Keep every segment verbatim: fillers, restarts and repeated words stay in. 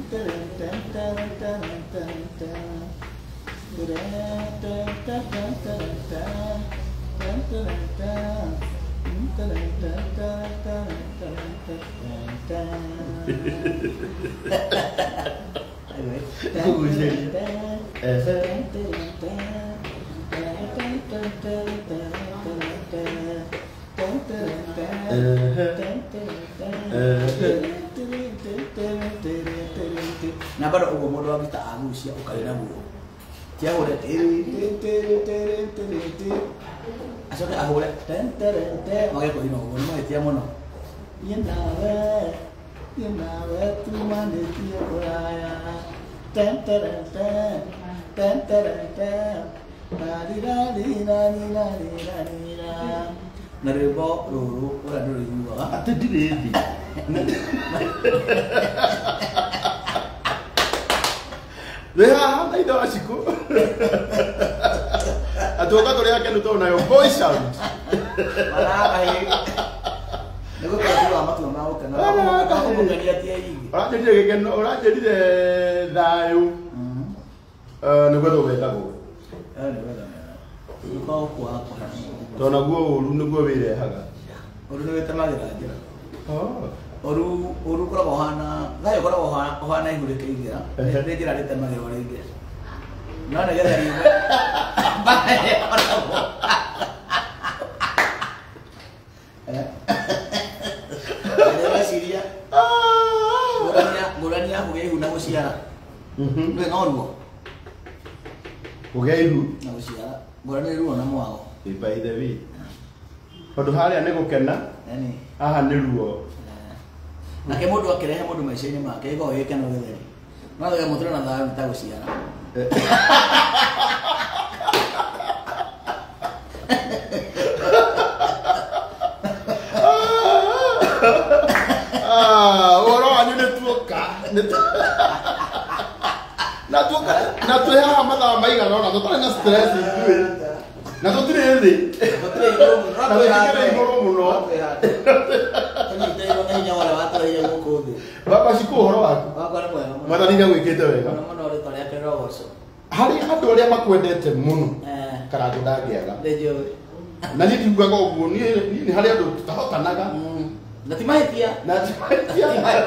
Na bado ugo modo wabita agusia ukalina buo. Tia hore tiri tiri tiri tiri tiri. Asoke ahore ten ten ten mage ko ino ngono me tia mono. Yenawe yenawe tu mane tia oraya. Ten ten ten ten ten ten. Nari nari nari nari nari nari. Naribo ruru ora dulu juga. Ate diredi. Leha na ida ashiko. Atoka tole yake ndo na yo boy sound. Mara ai. Nego ka tu ama tu ama o kana. Ka ko ngani ati ai. Ora jadi ke ken ora jadi de dayu. Eh nego do beta ko. Eh nego do. Ko ko ko. To na go ru nego bere haga. Oru nego tamagira ajira. Oh. Oru oru kora bohana, gayo kora bohana, bohana igure keigira. Ende jira leta magero waligira. Nana gara ni. Bae ora bo. Eh. Ada Siria. Gorania, gorania huge huna usiara. Mhm. Nwe ngorwo. Huge hu. Na usiara. Gorania ruo na mwao. By the way. Odo haria ne gukena. Yani. Aha ni ruo. Na ke mundu akirehe mundu maisha-ini make igo gikeno githeri. No ge mutura na thayo nitaguciara. Ah, ora anyu ne tuoka. Na tuoka, na tuya mata maiga no na tutare na stress ndue. Na tutire ndi. Tutire igoro muno. Na tutire igoro muno. Baba siku horo waku. Baba ni mwega. Mwathani nĩ agwĩkĩte wega. Muno muno rĩtwa rĩake rogoco. Harĩ andũ arĩa makwendete mũno. Eh. Karangũ ndangĩaga. Nĩnjũĩ. Na niĩ ndiugaga ũguo, niĩ nĩ harĩ andũ tutahotanaga. Na ti mahĩtia. Na ti mahĩtia.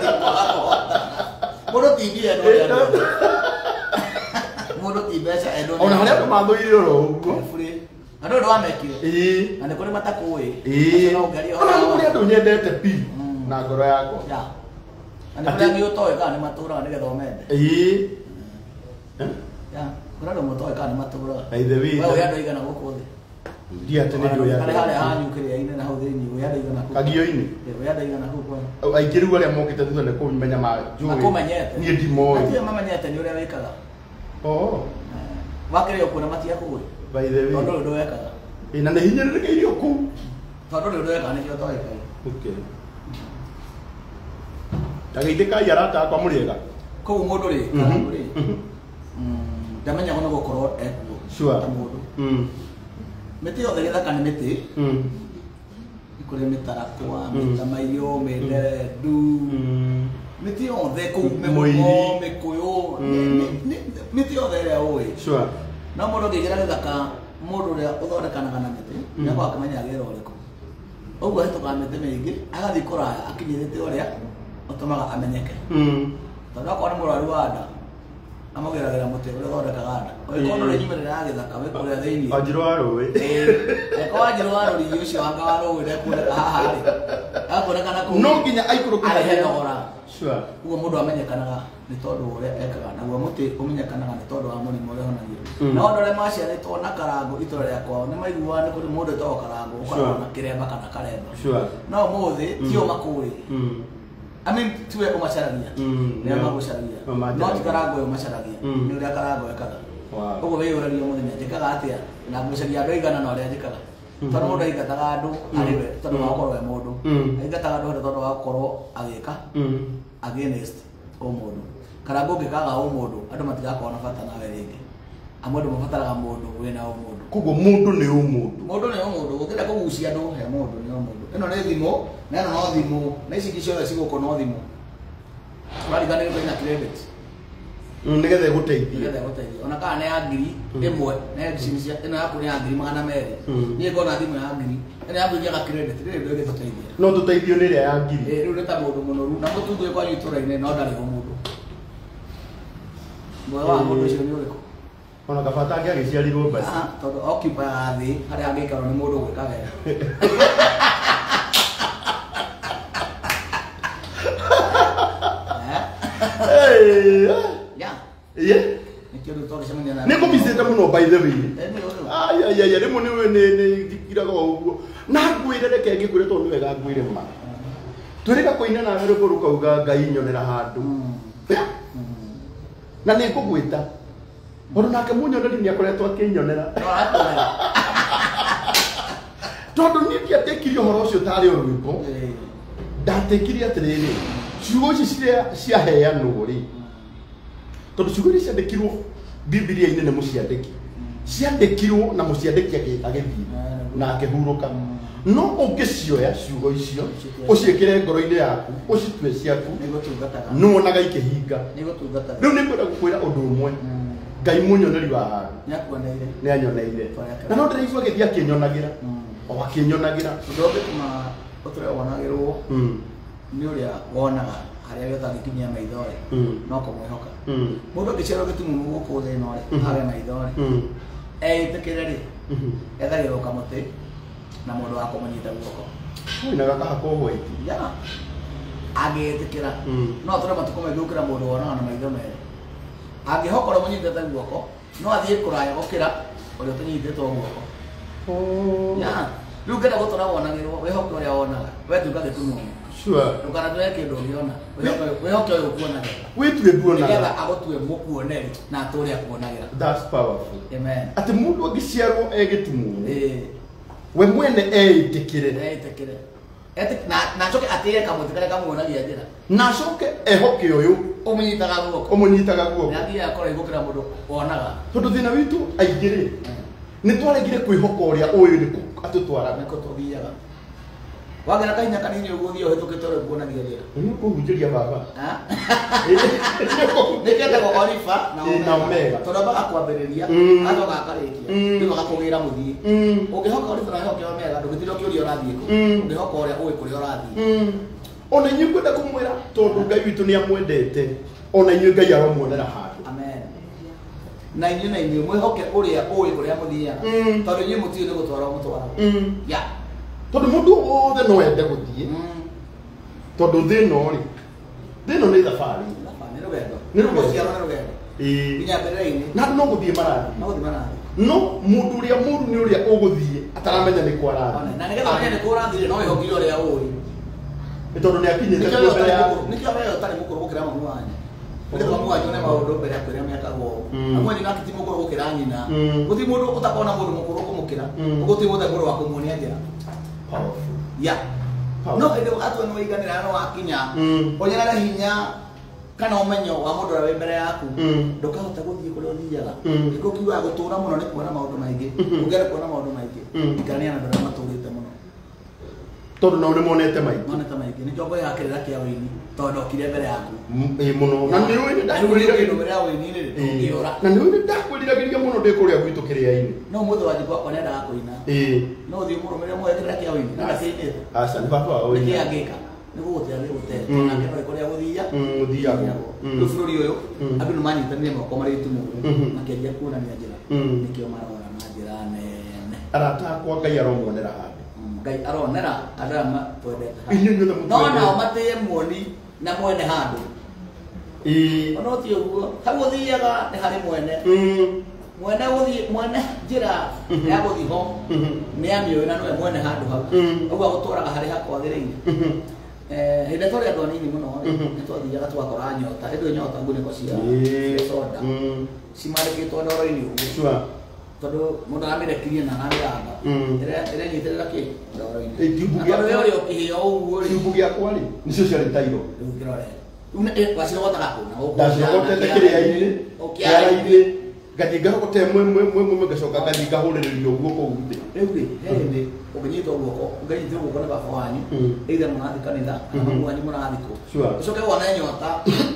Mũndũ ti mbia no rĩa andũ. Mũndũ ti mbeca endo. Ona harĩ andũ mathũire oro ũguo. Andũ nĩ wamekire. Ĩĩ. Na nĩ kũrĩ matakũĩ. Ĩĩ. Ona kũrĩ andũ nyendete pi na ngoro yakwa. Ya. Ani kũrĩ angĩ ũtoĩ kana nĩ matũraga nĩgetha ũmende. Ĩĩ. Ya. Kũrĩ andũ mũtoĩ kana nĩ matũraga. By the way. Wewe andũ aigana gũkũ thĩ. Ndiĩ atĩ nĩ ndũĩ andũ. Harĩ harĩa hanyukĩrĩra-inĩ na hau thĩinĩ we andũ aigana kũ. Kagio-inĩ. We andũ aigana kũ kwa. Aingĩ rĩu arĩa mokĩte thutha nĩ kũmenya manjũĩ. Makũmenyete. Niĩ ndimoĩ. Matirĩ mamenyete nĩ ũrĩa wĩkaga. Oo. Wakĩrĩo kuona matiakũĩ. By the way. Tondũ ũndũ wekaga. Ĩ na nĩ hinyĩrĩrĩkĩirio kũu. Tondũ ũndũ wekaga nĩkĩo twekaga. Okay. Ndagĩithĩkai arata akwa mũrĩega. Kũu mũndũ rĩ, mũndũ rĩ. Ndamenyaga no gũkorwo ekuo. Sure. Ta mũndũ. Mm. Mĩtĩ yothe gĩthaka nĩ mĩtĩ. Mm. Kũrĩ mĩtarakwa, mĩtamaiyũ, mĩndendu. Mm. Mĩtĩ yothe kũu mĩgũmo, mĩkũyũ. Mĩtĩ yothe ĩrĩa ũĩ. Sure. No mũndũ ũngĩingĩra gĩthaka mũndũ ũrĩa ũthondekanaga na mĩtĩ nĩakorwo akĩmenya wĩra ũrĩkũ. Ũguo ahĩtũkaga mĩtĩ mĩingĩ agathiĩ kũraya akinyĩrĩte ũrĩa ũtũmaga amenyeke. Tondũ akorwo nĩ mũrwaru wa nda amũgeragĩra mũtĩ ũrĩa ũthondekaga nda. Ũngĩkorwo ndũrĩ nyumĩrĩra ya gĩthaka wĩ kũrĩa thĩinĩ. Wanjirũ wa rũĩ. Angĩkorwo Wanjirũ wa rũrigi ũcio wanga wa rũĩ ndekuoneka haha rĩ. Agakuonekana kũu. No nginya aikũrũkĩra arehe thogora. Sure. Ũguo mũndũ amenyekanaga nĩ tondũ ũrĩa ekaga naguo mũtĩ ũmenyekanaga nĩ tondũ wa mũrimũ ũrĩa ũhonagio. Na andũ arĩa maciarĩtwo na Karangũ itũũra rĩa kwao nĩ maiguaga nĩ kũrĩ mũndũ wĩtagwo Karangũ ũkoragwo na kĩremba kana karemba. No ũmũthĩ ti o makũĩ. I mean tiwe ũmacaragia. Nĩo magũcaragia. No ti Karangũ ũyũ macaragia. Nĩ ũrĩa Karangũ ekaga. Ũguo wĩyũragia mũthenya njĩkaga atĩa na ngucagia andũ aigana na ũrĩa njĩkaga. Tondũ mũndũ aingataga andũ harĩ we tondũ wa gũkorwo e mũndũ. Aingataga andũ harĩ tondũ wa gũkorwo agĩka against ũmũndũ. Karangũ ũngĩkaga ũmũndũ andũ matigakorwo na bata nawe rĩngĩ. Amwe andũ mabataraga mũndũ wĩna ũmũndũ. Koguo mũndũ nĩ ũmũndũ. Mũndũ nĩ ũmũndũ. Ũngĩenda kũgucia andũ he mũndũ nĩ ũmũndũ. Ĩno nĩ thimũ na ĩno no thimũ na ici ingĩ ciothe cigũkũ no thimũ. Tũrariganĩrwo ĩna credit. Nigetha guteithia. Nigetha guteithia. Ona kana ne ya ngiri ĩmwe, ne cia ĩno yaku nĩ ya ngiri magana merĩ. Niĩ ngona thimũ ya ngiri. Ĩno yaku ĩgĩaga credit, rĩrĩ ndũ ĩgĩtũteithia. No tũteithio nĩ ĩrĩa ya ngiri. Eh, rĩu nĩ ta mũndũ mũnoru. Na mũtũthũ kwa itũra-inĩ no ndarĩ ho mũndũ. Mwe wa mũndũ ũcio nĩ ũrĩkũ? Ona kabata angĩagĩciarirwo basi. Ah, tondũ occupy thĩ harĩa angĩikarwo nĩ mũndũ gwĩka wega. Yeah. Nĩ kũmicĩte mũno by the way. Ai ai ai rĩmwe nĩ nĩ thikiraga ũguo. Na ngwĩre reke ngĩkwĩre tondũ nĩ wega ngwĩre ma. Twĩrĩga kũina nawe rũkũ rũkauga Ngai nyonera handũ. Na nĩ ngũgwĩta. Tondũ nake mũnyoneri nĩ akoretwo akĩnyonera. Tondũ niĩ ndiatĩkirie ũhoro ũcio tarĩ o rwĩmbo. Ndatĩkirie atĩrĩrĩ, ciugo ici ciria ciaheanwo rĩ. Tondũ ciugo ici ciandĩkirwo Biblia-inĩ nĩ mũciandĩki. Ciandĩkirwo na mũciandĩki agĩthiĩ na akĩhurũka. No ũngĩcioya ciugo icio ũciĩkĩre ngoro-inĩ yaku, ũcitue ciaku, nĩ wonaga ikĩhinga. Rĩu nĩ ngwenda gũkwĩra ũndũ ũmwe. Ngai mũnyoneri wa handũ nĩ anyoneire. Na no ndĩraigua agĩthiĩ akĩnyonagĩra, o akĩnyonagĩra. Ũndũ ũngĩtũma ũtũre wonagĩrwo nĩ ũrĩa wonaga harĩa gĩothe angĩkinyia maithori no kũmwĩhoka. Mũndũ angĩciarwo gĩtumumu gũkũ thĩ ĩno rĩ, harĩa maithori eĩtĩkĩre rĩ, ethagĩrwo kamũtĩ na mũndũ wa kũmũnyita guoko. Na gakahakwo white. Angĩĩtĩkĩra no atũre matukũ maingĩ gũkĩra mũndũ wonaga na maitho merĩ. Angĩhokorwo mũnyitĩte guoko no athiĩ kũraya gũkĩra ũrĩa ũtanyitĩtwo guoko. Rĩu ngenda gũtũra wonagĩrwo, wĩhoke ũrĩa wonaga, we tuĩka gĩtumumu. Ndũkanatũre kĩndũ ũngĩona, wĩhoke ũyũ ũkuonagĩra. Wĩtue nguonaga. Nĩgetha agũtue mũkuoneri na atũre akuonagĩra. That's powerful. Amen. Atĩ mũndũ angĩciarwo e gĩtumumu, we mwene eĩtĩkĩre. Eĩtĩkĩre. Na acoke atĩre kamũtĩ karĩa kamuonagia njĩra. Na acoke ehoke ũyũ ũmũnyitaga guoko. Ũmũnyitaga guoko. Nĩ athiaga kũraihu gũkĩra mũndũ wonaga. Tondũ thĩna witũ aingĩ rĩ, nĩ twaregire kwĩhoka ũrĩa ũyũ nĩ atũtwaraga. Nĩkũ tũthiaga. Wagera kahinya kanini ũguo ũthiĩ ũhĩtũkĩte ũrĩa ũkuonagia njĩra. Nĩ kũhunjĩria baba. Nĩkĩendagwo Oliver na Omega. Tondũ ambaga kwambĩrĩria, acoka akarĩkia, rĩu agakũgĩra mũthiĩ. Ũngĩhoka Oliver na ũhoke Omega, ndũgĩtinda ũkĩũria ũrathiĩ kũ. Ũngĩhoka ũrĩa ũĩ kũrĩa ũrathiĩ. Ona inyuĩ ngwenda kũmwĩra tondũ Ngai witũ nĩ amwendete, ona inyuĩ Ngai aromuonera handũ. Amen. Na inyuĩ na inyuĩ mwĩhoke ũrĩa ũĩ kũrĩa mũthiaga. Tondũ inyuĩ mũtiũĩ nĩ gũtwara mũtwara. Ya. Tondũ mũndũ wothe no ende gũthiĩ. Tondũ thĩ ĩno rĩ, thĩ ĩno nĩ thabarĩ. Nĩ rũgendo. Nĩ rũgendo. Nĩ rũgendo. Ĩĩ. Nginya mbere-inĩ. Na no gũthiĩ marathi. No gũthiĩ marathi. No mũndũ ũrĩa mũru nĩ ũrĩa ũgũthiĩ ataramenya nĩ kwa arathi. Na nĩgetha ũmenye nĩ kwa ũrathiĩ no wĩhokire ũrĩa ũĩ. Nĩ tondũ nĩ akinyĩte mbere ya. Nĩkĩo wee ũtarĩ mũkũrũ gũkĩra mamu wanyu. Nĩgetha mamu wanyu one maũndũ mbere ya kwĩrĩa mĩakaga ũũ. Mamu wanyu nake ti mũkũrũ gũkĩra nyina. Gũtirĩ mũndũ ũtakona mũndũ mũkũrũ kũmũkĩra. Gũtirĩ mũndũ mũndũ wa kũmuonia njĩra. Ya. No ĩndĩ atwe nĩ wĩiganĩra no wakinya. Ũnyarare hinya kana ũmenyo wa mũndũ ũrĩa wĩ mbere yaku. Ndũkahota gũthiĩ kũrĩa ũthiaga. Nĩkĩo kiugaga gũtũũra mũno nĩ kuona maũndũ maingĩ. Ũngĩenda kuona maũndũ maingĩ. Ikarania na andũ arĩa matũũrĩte mũno. Tondũ nao nĩ monete maingĩ. Monete maingĩ. Nĩkĩo ngoya kĩrĩra kĩa wĩini tondũ ndokire mbere yaku. Ĩĩ mũno. Na nĩ ũĩ nĩ ndakwĩrira kĩndũ mbere ya wĩini rĩ tũngĩũra. Na nĩ ũĩ nĩ ndakwĩriragĩria mũno ndĩ kũrĩa gwitũ kĩrĩa-inĩ. No mũthĩ wanjĩ gwakwa nĩ endaga kũina. Ĩĩ. No ũthiĩ mũrũmĩrĩre muoye kĩrĩra kĩa wĩini. Na ndakĩinĩte. Aca nĩ baba wao. Nĩkĩĩ angĩka? Nĩ gũgũtĩa nĩ gũtee. Nake no ĩkũrĩa gũthia. Gũthiaga. Rĩu bũrũri ũyũ andũ nĩ manyitanĩire moko marĩ itumumu makĩria kuonania njĩra. Nĩkĩo marora na njĩra nene. Arata akwa Ngai aromuonera handũ. Ngai aronera andũ arĩa matwendete. Inyuĩ nyothe mũtwendete. No nao matĩye muoni na mwene handũ. Ĩĩ. Ona ti ũguo. Hau ũthiaga nĩ harĩ mwene. Mwene gũthiĩ mwene njĩra ya gũthiĩ ho nĩ amĩũĩ na nĩwe mwene handũ hau. Ũguo agũtwaraga harĩ hakwagĩrĩire. Hĩndĩ twarĩ andũ anini mũno nĩ twathiaga twakora nyota. Ĩndĩ nyota ngunĩko cia soda cimarĩkĩtwo ndoro-inĩ ũguo. Tondũ mũndũ aramĩrekirie na aramĩranga ĩrenyitĩrĩra kĩ ndoro-inĩ. Tondũ we ũrĩa ũkĩhĩa ũguo rĩ. Kiumbu gĩakwa rĩ nĩcio ciarĩ tairo. Rĩu kĩrore. Wacirogotaga kũna. Ndacirogotete kĩrĩa-inĩ kĩara-inĩ ngathiĩ ngarogote ĩmwe ĩmwe ĩmwe ngacoka ngathiĩ ngahũrĩrĩria ũguo kũu thĩ. Rĩu rĩ he hĩndĩ ũngĩnyitwo guoko ũngĩnyitwo guoko nĩ baba wanyu either mũrathiĩ kanitha kana mamu wanyu mũrathiĩ kũ. Ũcoke wone nyota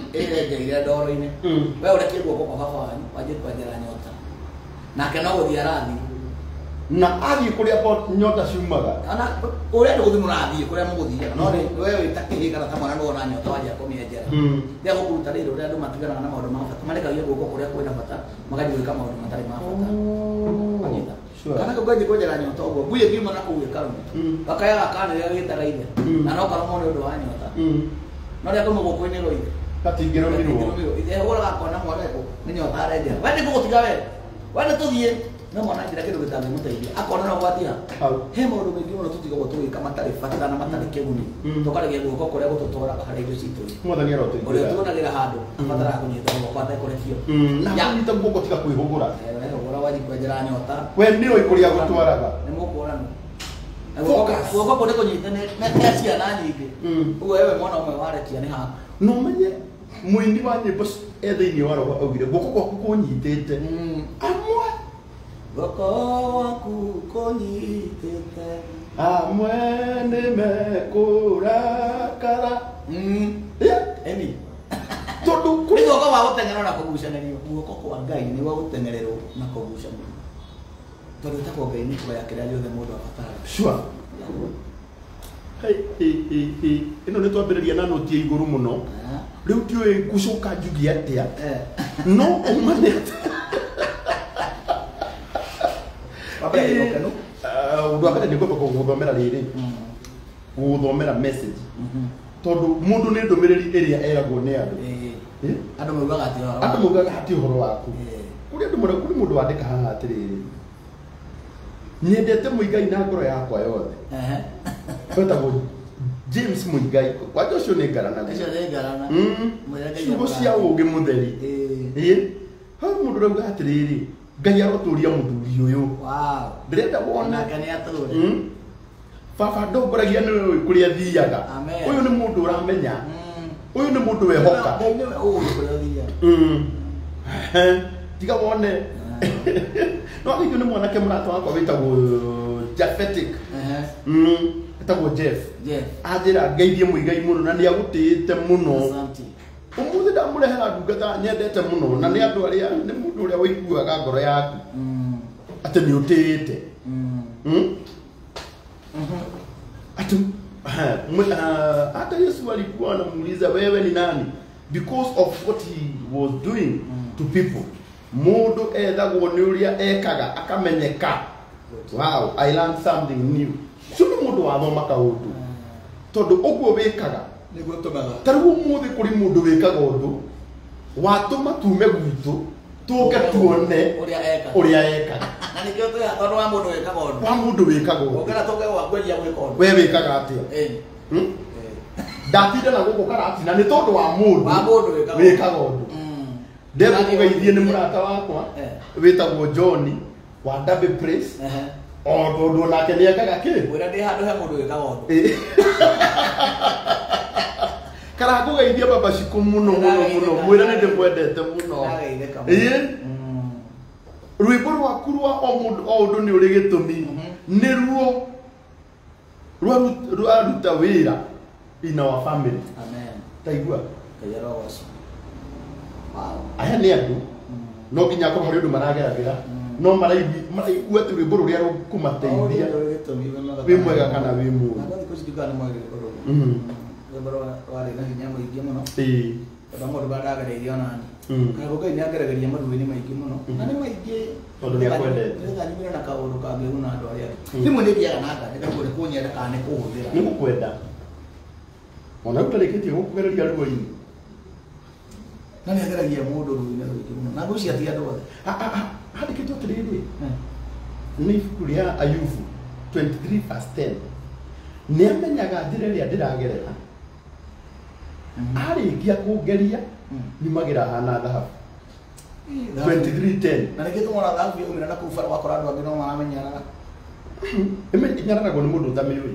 ile ngeire ndoro-inĩ we ũrekie guoko kwa baba wanyu wanjie kwenjera nyota nake no gũthiĩ arathiĩ na athiĩ kũrĩa nyota ciumaga ana ũrĩa ndũgũthiĩ mũrathiĩ kũrĩa mũgũthiaga no we wĩtakĩhĩ kana ta mwana nĩwona nyota wanjia kũmĩenjera rĩrĩa gũkũruta rĩrĩ ũrĩa andũ matiganaga na maũndũ ma bata marekagia guoko kũrĩa kwĩna bata magathiĩ gwĩka maũndũ matarĩ ma bata kana kũgwenji kwenjera nyota ũguo ngui ĩngiuma na kũu ĩkarũma gakayaga kana rĩrĩa gĩtaga ithe na no karũmwo nĩ ũndũ wa nyota no rĩrĩa kauma guoko-inĩ rwa ithe gatingĩrũmirwo ithe hũraga akona mwaneko nĩ nyota arenjera we nĩ ngũgũtiga we we nĩ tũthiĩ no mwana njĩra kĩndũ gĩtangĩmũteithia akona no gwatia he maũndũ maingĩ mũno tũtigagwo tũgĩka matarĩ bata na matarĩ kĩguni tũkaregia guoko kũrĩa gũtũtwaraga harĩ indo citũ mwathani arotũigĩra ũrĩa tuonagĩra handũ abataraga kũnyita guoko atekũrekio na kũnyita guoko tiga kwĩhũgũra wehũgũra wanji kwenjera nyota we nĩ ũĩ kũrĩa gũtwaraga nĩ mũkũrana guoko kũ nĩ kũnyita nĩ ciana nyingĩ ũguo wewe mwana ũmwe warekia nĩ haha no menye mũini wa nyĩmbo e thĩinĩ wa roho augire guoko gwaku kũnyitĩte amwe guoko waku kũnyitĩte amwe nĩ mekũrakara eni tondũ nĩ guoko wa gũteng'erwo na kũgucanĩrio guoko kwa Ngai nĩ gwa gũteng'ererwo na kũgucanĩrio tondũ ĩtakwo Ngai nĩ kuoya kĩrĩa gĩothe mũndũ abataraga sure ĩno nĩ twambĩrĩria na nũti ya igũrũ mũno rĩu ndiũĩ ngũcoka njugie atĩa no ũmanĩte ũndũ wa mbere nĩ ngwamba gũthomera rĩrĩ gũthomera message tondũ mũndũ nĩ ndũmĩrĩri ĩrĩa eragwo nĩ andũ andũ maugaga atĩ andũ maugaga atĩ ũhoro waku kũrĩ andũ mũndũ kũrĩ mũndũ wandĩka haha atĩrĩrĩ nyendete Mũigai na ngoro yakwa yothe wetagwo James Mũigai wanja ũcio nĩ ngarana ciugo cia ũũgĩ mũtheri hau mũndũ rauga atĩrĩrĩ Ngai arotũria mũthuri ũyũ ndĩrenda wone baba ndongoragia nĩ ũĩ kũrĩa thiaga ũyũ nĩ mũndũ ũramenya ũyũ nĩ mũndũ wehoka tiga wone no gĩkĩ nĩ mwanake mũrata wakwa wĩtagwo Japhetic wĩtagwo Jeff anjĩra ngeithie Mũigai mũno na nĩ agũtĩĩte mũno ũmũthĩ ndamũrehera ndungata nyendete mũno na nĩ andũ arĩa nĩ mũndũ ũrĩa wĩiguaga ngoro yaku atĩ nĩ ũtĩĩte atĩ hata Yesu alikuwa anamuuliza wewe ni nani because of what he was doing to people mũndũ ethagwo nĩ ũrĩa ekaga akamenyeka wow I learned something new so nĩ mũndũ wathoma kaũndũ tondũ ũguo wĩkaga nĩguo tũmaga tarĩu ũmũthĩ kũrĩ mũndũ wĩkaga ũndũ watũma tume gwitũ tũke tuone ũrĩa ekaga na nĩkĩo tũya tondũ wa mũndũ wĩkaga ũndũ wa mũndũ wĩkaga ũndũ ũngĩra tũke gwakwendia gwĩka ũndũ we wĩkaga atĩa ndatinda na gũkũ karatina nĩ tondũ wa mũndũ wĩkaga ũndũ ndĩrenda kũgeithie nĩ mũrata wakwa wĩtagwo John wa Derby Praise o tondũ onake nĩ ekaga kĩ wĩra ndĩ handũ he mũndũ wĩkaga ũndũ kana kũgeithia baba ciku mũno mũno mũno mwĩra nĩ ndĩmwendete mũno rwĩmbo rwaku rwa o mũndũ o ũndũ nĩ ũrĩ gĩtũmi nĩruo rwaruta wĩra in our family taigua aya nĩ andũ no nginya korwo harĩ ũndũ marageragĩra no maraigua atĩ rwĩmbo rũrĩa rũkũmateithia wĩ mwega kana wĩ mũũru warĩ na hinya mũingĩ mũno tondũ mũndũ bandagereire onani kana Ngai nĩ ageregeria maruĩ-inĩ maingĩ mũno na nĩ maingĩ tondũ nĩ akwendete nĩgetha nyumĩre na kaũndũ kangĩguna andũ arĩa angĩ rĩmwe nĩ thiaga na nganja nĩguo nĩ kũnyenda kana nĩ kũhũthĩra nĩ gũkwenda ona rĩu tarĩkĩtie gũkugereria ruo-inĩ na nĩ ageragia mũndũ ruo-inĩ rũingĩ mũno na ngũcia ti andũ othe handĩkĩtwo atĩrĩrĩ nĩ ibuku rĩa Ayubu twenty-three verse ten nĩ amenyaga njĩra ĩrĩa ndĩragerera arĩkia kũngeria nyumagĩra hana thahabu twenty-three ten na nĩkĩ tũmona thahabu yaumĩra na kũu bara wakora andũ angĩ no maramenyanaga ĩmenyararagwo nĩ mũndũ ũtamĩũĩ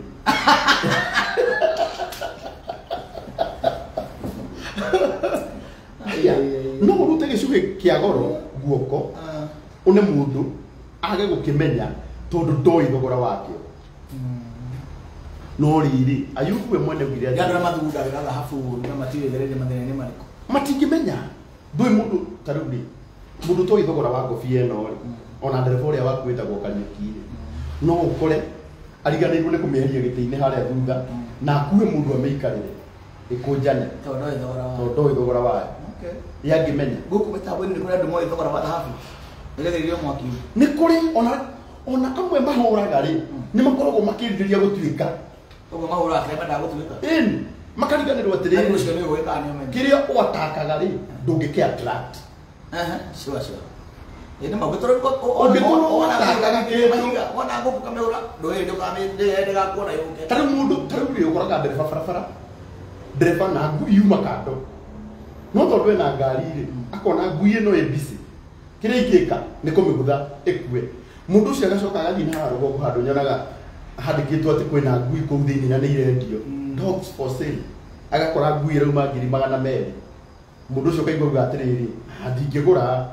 no ũrute gĩcugĩ kĩa goro guoko une mũndũ age gũkĩmenya tondũ ndoĩ thogora wakĩo no riri Ayubu we mwene ugire andũ mathugundagĩra thahabu na matiũĩ gereire mathĩna-inĩ marĩkũ matingimenya ndui mundu tarudi mundu to ithogora wa ngobia eno ri ona ndereba uria wakwitagwo Kariuki ri no ukore ariganirwo ni kumieheria giti-ini haria thutha na akue mundu ameikarire ikunjane tondu ithogora wa tondu ithogora wayo okay yangimenya guku mitambo-ini ni kuri andu mo ithogora wa thahabu nigethirio mwaki ni kuri ona ona amwe mahuraga ri ni makoragwo makiriria gutuika ugo mahuraga kema ndagutuika in makariganirwo atiriri ni ucio ni gwika ni umenye kiria watakaga ri ndungike attract aha sure sure ene magutoro ko Ungĩkorwo ona watakaga kĩndũ mahiga ona ngũkũ kamera ndũĩ ndũkamĩndĩ ndĩgakuona yũke tari mundu tari uri ukoraga ndereba barabara ndereba na ngui yuma kando no tondu ena ngari ri akona ngui ino ĩ busy kiria ingĩka nĩ kũmĩgũtha ĩkue mundu ũcio agacoka agathii na harogo handu nyonaga handĩkĩtwo atĩ kwĩna ngui kũu thĩinĩ na nĩ irendio dogs for sale agakora ngui ĩrauma ngiri magana merĩ mundu ũcio kaigua atĩrĩrĩ ndingĩgũra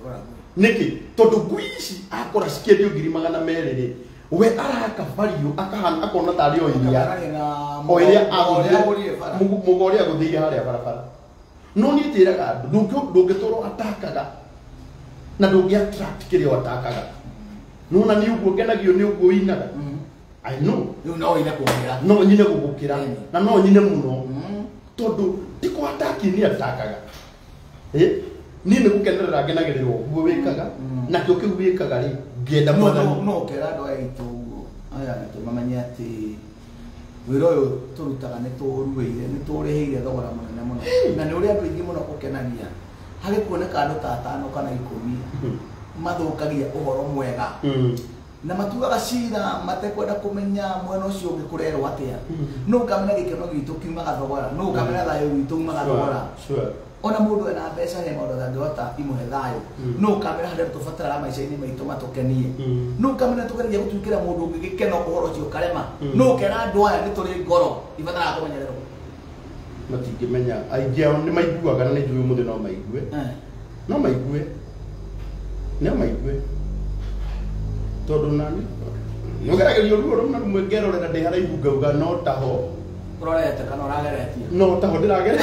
niki tondu ngui ici akora cikĩendio ngiri magana merĩ rĩ we araka value akahana akona tari o iria o iria agũthire mũgore agũthire harĩa barabara no niĩ tĩraga andũ ndũngĩtũrwo atakaga na ndũngĩ attract kĩrĩa watakaga no na nĩ ũguo ngenagio nĩ ũguo inaga I know no nyine kũgũkĩra no nyine gũgũkĩra na no nyine mũno tondu ndiko ataki ni atakaga eh ni nĩ gũkenerera ngenagĩrĩrwo guo wĩkaga na kĩo kĩu wĩkaga rĩ ngĩenda mwathani no kera andũ aitũ aya nĩ tũmamenye atĩ wĩra ũyũ tũrutaga nĩ tũruĩire nĩ tũrĩhĩire thogora mũnene mũno na nĩ ũrĩa andũ aingĩ mũno ũkenagia harĩ kuoneka andũ ta atano kana ikũmi mathũkagia ũhoro mwega na matugaga cira matekwenda kũmenya mwena ũcio ũngĩ kũrerwo atĩa no kamenya gĩkeno gitũ kiumaga thogora no kamenya thayũ witũ umaga thogora ona mũndũ ena mbeca he maũndũ angĩhota imũhe thayũ no kamenya harĩa tũbataraga maica-inĩ maitũ matũkenie no kamenya tũgereria gũtuĩkĩra mũndũ ũngĩ gĩkeno ũhoro ũcio karema no kera andũ aya nĩ tũrĩ ngoro ibataraga kũmenyererwo matingĩmenya aingĩ ao nĩ maiguaga na nĩ njũĩ mũthĩ no maigue no maigue no maigue tondu nani nogeragerio ruo rumwe rumwe ngerorera ndi haraihu ngauga no taho urorete kana urageretie no taho ndiragere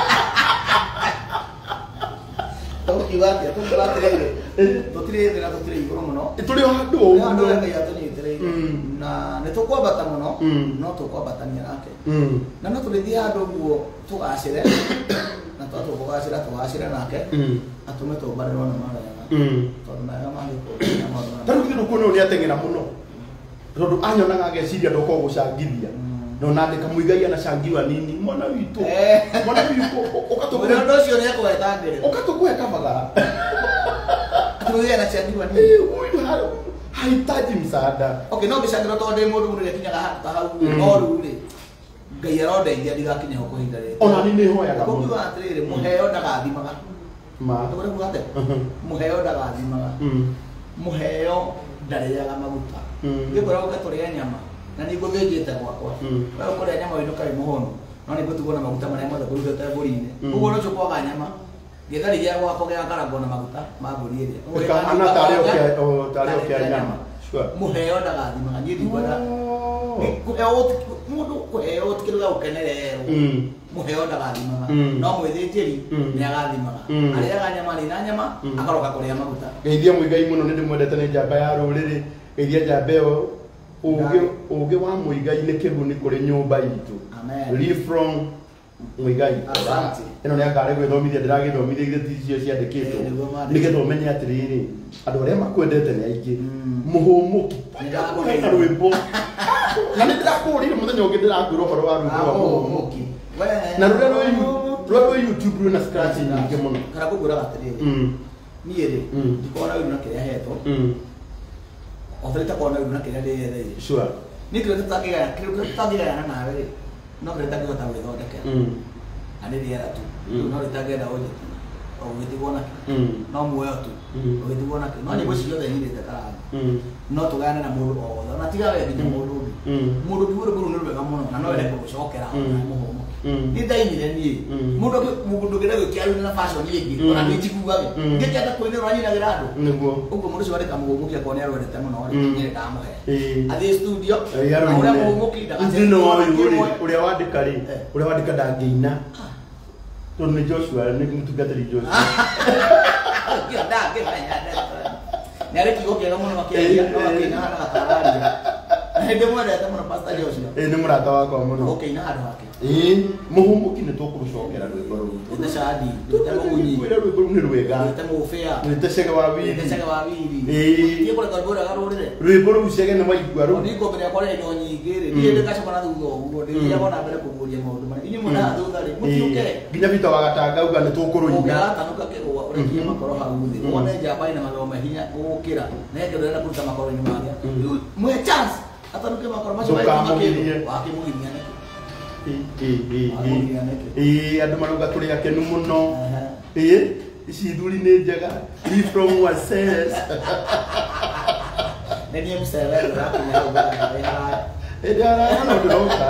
tokiwatia tungiratirire tutirire na tutire iguru muno turi handu o mundu ngai atunyitire na ne tukwambata muno no tukwambatania nake na no tulithia handu guo tugacire na twatu kugacira tugacire nake atume tubarĩrwo na maraya tondu nayo magiko taru kindu kuno ni atengera muno tondu anyonaga ageciria ndoko gucangithia no nandika muigai ana cangiwa nini mwana witu mwana witu ukatukuhe ndo cio ni akwetangire ukatukuhe kabagara atuigai ana cangiwa nini huyu hahitaji msaada okay no bicangiro tondu ndi mundu mundu yakinyaga hata hau no ruri ngai arondeithia ndigakinya ho kuhinda ri ona ni ni hoya kamu kuga atiriri muheo ndagathimaga ma ndogore kuga ate muheo ndagathimaga muheo ndariaga maguta ngikora ugaturĩa nyama na nĩguo ngĩnjĩte gwakwa wewe kũrĩa nyama wĩno karĩ mũhono no nĩguo tugona maguta marĩa mothe kũrutĩte mbũri-inĩ ũguo no cũkwaga nyama gĩthari gĩa gwakwa gĩgakarangwo na maguta ma mbũri ĩrĩa kana tarĩ ũkĩa nyama muheo ndagathimaga niĩ ndigwenda mũndũ kũheo tikĩruga gũkenererwo muheo ndagathimaga no mwĩthĩnjĩri nĩ agathimaga arĩaga nyama nĩ na nyama akaroka kũrĩa maguta geithia mũigai mũno nĩ ndĩmwendete nĩ njamba ya rũrĩrĩ geithia njamba ĩyo ũgĩ ũgĩ wa mũigai nĩ kĩguni kũrĩ nyũmba itũ live from mũigai ĩno nĩ akarĩ gwĩthomithia ndĩragĩthomithia ireti icio ciandĩkĩtwo nĩgetha ũmenye atĩrĩrĩ andũ arĩa makwendete nĩ aingĩ mũhũmũki na rwĩmbo na nĩ ndĩrakũrĩire mũthenya ũngĩ ndĩrakwĩra ũhoro wa rwĩmbo wa mũhũmũki na rũrĩa rwĩ YouTube rwĩna scratch nyingĩ mũno kana kũgũra atĩrĩrĩ niĩ rĩ ndikona wĩru na kĩrĩa hetwo oferta kona wĩru na kĩrĩa ndĩyetheire sure niĩ kĩrĩa tũtangĩgaya kĩrĩa tũtangĩgayana nawe rĩ no kĩrĩa tangĩhota gwĩthondekera na nĩ rĩera tu no rĩtangĩenda ũnjĩti o gũgĩtigwo nakĩ no muoyo tu ũgĩtigwo nakĩ no nyĩmbo ciothe nyirĩte karanga no tũgayane na mũndũ o wothe ona tiga we nginya mũndũ ũngĩ mũndũ ũngĩ mũndũ nĩ rwega mũno na no wende kũgũcokera mũhũmũ nĩ ndainire niĩ mũndũ mũndũ ũngĩ ndagĩkĩarũo na fashion ĩngĩ ona nĩ njiguage ngĩkĩenda kũinĩrwo anyinagĩra andũ nĩguo ũguo mũndũ ũcio arĩka mũhũmũki akona nĩ arwendete mũno rĩ nĩ ndamũhe athiĩ studio ũrĩa mũhũmũki ndagacenjie ũrĩa wandĩka rĩ ũrĩa wandĩka ndangĩina to ni Joshua ni mtugatari Joshua kio da kifanya nare kigo kega muno makiaria no akina hana gatararia ndio mwana atamuno pastor Joshua eh ni murata wako muno okay na hado wake eh muhumuki ni tukurucokera rwimbo ru ite shadi ite munyi kwira rwimbo ni rwega ite mufea ite cege wa wiri ite cege wa wiri eh tie kule kalbora garurire rwimbo ru cege ni waigwa ru niko mbere kwa rero nyingire ndiye ndikaca kana thutha uguo ndiye yabona mbere kuguria maundu mara inyu muna thutha ri mutiuke ginya bita wagatanga uga ni tukuruinga tanuka kirwa urekie makoro hau thi wone jamba ina magoma hinya gukira neke ndenda kuruta makoro ni magia mwe chance atanuke makoro macio tukamugirie wakimugiria neke eh andu maruga turi akenu muno eh ici thuri ni njega we from Wases nenie msele rakinya uga eh dara no ndoka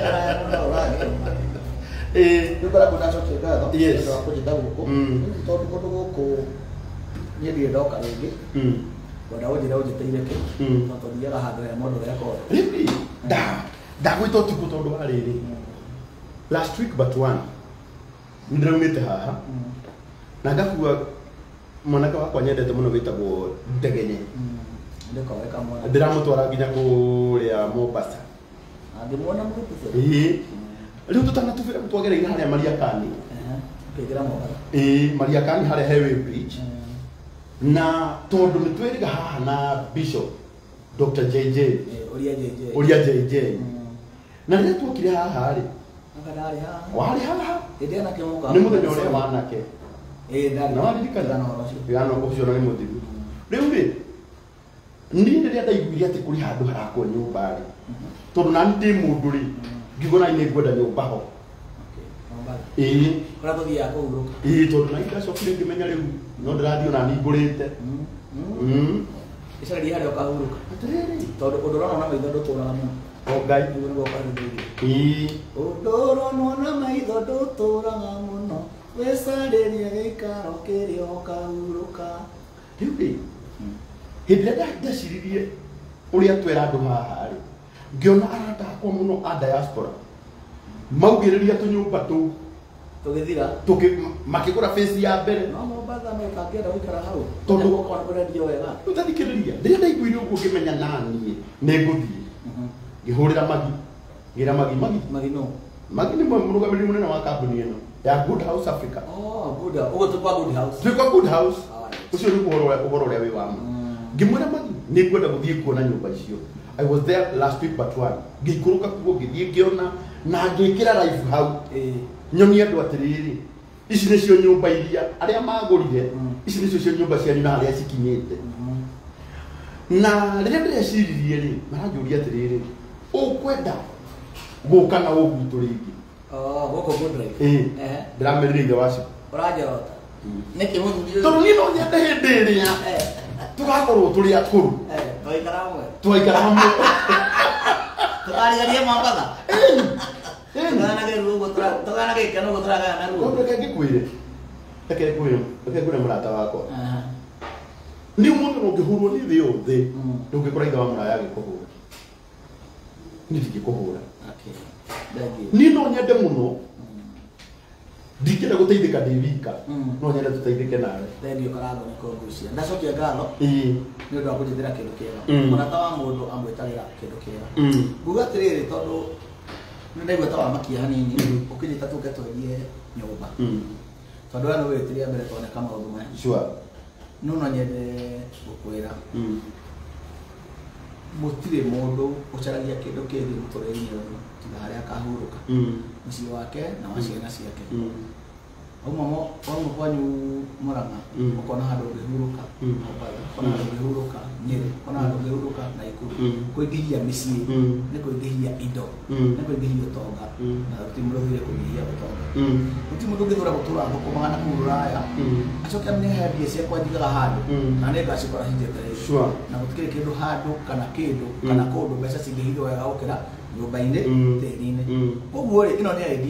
eh ndukara kuna choke gatho yes ndo akujita guku tondu kundu guku nie ndie ndoka ringi wanda unjira unjiteire ki no tothiaga handu he mundu rekora really da da gwito tuku tondu ariri last week but one ndiraumite haha na ngakua mwanaka wakwa nyendete muno witagwo Ndegenye ndiko weka mwana ndiramutwara nginya kuria Mombasa angimwona murutu eh riu tutana tuvira mutwagereire haria Mariakani eh kigira Mombasa eh Mariakani haria Highway Bridge na tondu nitwiriga haha na Bishop Doctor J J uria J J uria J J na riu twokire haha ri akadari haha wari haha ende na kimuka ni muthenya uria wanake eh ndari na waririkana no rocio yana ucio no ni muthiru riu ri ndi ndiria ndaiguire ati kuri handu harakwo nyumba ri tondu nani ndi mundu ri ngigona ine ngwenda nyumba ho eh kora tuthia kuhuruka eh tondu na ida cokire ngimenya riu no ndirathio na ningurite mm icari hari ukahuruka atiriri tondu undurona na maitho nduturaga muno o ngai niguo niguo kwathithĩirie eh undurona na maitho nduturaga muno wicaririe gĩikaro kĩrĩa ũkahuruka riu ri hindi ria ndaciririe uria twera andu haha ri ngiona aratakwo muno a diaspora maugiriria tunyumba tu tũgĩthira tuki makigura face ya mbere no Mombasa no ũtangĩenda gũikara hau Tondu- tondũ gũkorwo kũrendio wega utathikiriria ndiria ndaiguire uguo ngimenya nani nĩ ngũthiĩ ngĩhũrĩra magi ngira magi magi magino magi nĩ mũrũgamĩrĩri mũnene wa kambuni ĩno ya Good House Africa oh good ũguo tũkwa good house twĩkwa Good House Alright. ũcio nĩ ũhoro ũhoro ũrĩa wĩ wama ngĩmwĩra magi nĩ ngwenda gũthiĩ kuona nyũmba icio I was there last week but one ngĩikũrũka kuo ngĩthiĩ ngĩona na ngĩkĩra live hau eh nyonie andũ atĩrĩrĩ ici nĩcio nyũmba iria arĩa magũrire Mm. ici nĩcio cio nyũmba cianyu na harĩa cikinyĩte na rĩrĩa ndĩreciririe rĩ maranjũria atĩrĩrĩ ũkwenda gũka na ũgwitũ rĩngĩ oh gũkũ good drive ĩ eh ndĩramerire ithe wacio ũranjorota nĩkĩ mũthuri tondũ niĩ no nyende hĩndĩ ĩrĩa eh tũgakorwo tũrĩ akũrũ eh twaikara hamwe twaikara hamwe tũkarĩgarie Mombasa tũkanage ruo tũkanage gĩkeno ũguo tũragaya na ruo reke ngĩkwĩre reke ngwĩre reke ngwĩre mũrata wakwa aha nĩ mũndũ no ngĩhũrwo nĩ thĩ yothe Mm. ndũngĩkora ithe wa mũraya agĩkũhũra nĩ ndingĩkũhũra okay thank you niĩ no nyende mũno ndingĩenda gũteithĩka ndĩ wika Mm. no nyende tũteithĩke nawe thendio karango nĩ kũngucia ndacokia ngatho ĩĩ nĩ ũndũ wa kũnjethera kĩndũ kĩega Mm. mũrata wa mũndũ amwĩtagĩra kĩndũ kĩega Mm. nguga atĩrĩrĩ tondũ nĩ ndaigua ta wamakia hanini Mm. ũkĩnyita tũke twerie nyũmba Mm. tondũ aya nĩ wĩtĩria mbere tuoneka maũndũ maya Sure. no no nyende gũkwĩra Mm. gũtirĩ mũndũ ũcaragia kĩndũ kĩngĩ mũtũrĩre-inĩ ũyũ tiga harĩa akahurũka Mm. mũciĩ wake na wa ciana ciake Mm. auma mo wauma kwanyu Murang'a Mm. ũkona handũ ũngĩhurũka Mm. Mombatha ũkona handũ ũngĩhurũka Nyĩrĩ ũkona handũ ũngĩhurũka Naikuru Mm. kũingĩhia mĩciĩ Mm. nĩ kũingĩhia indo Mm. nĩ kũingĩhia ũtonga Mm. na gũtirĩ mũndũ ũthire kũnyihia ũtonga Mm. gũtirĩ mũndũ ũngĩthũra gũtũra thũkũmaga na kũu Rũraya Mm. acoke amenye he mbia ciakwa njigaga handũ Mm. na nĩ ngacikora hinjĩte rĩngĩ Sure. na gũtikĩrĩ kĩndũ handũ kana kĩndũ Mm. kana kũndũ mbeca cingĩhithwo wega gũkĩra nyũmba-inĩ Mm. tĩri-inĩ Mm. ũguo rĩ ĩno nĩ idea njega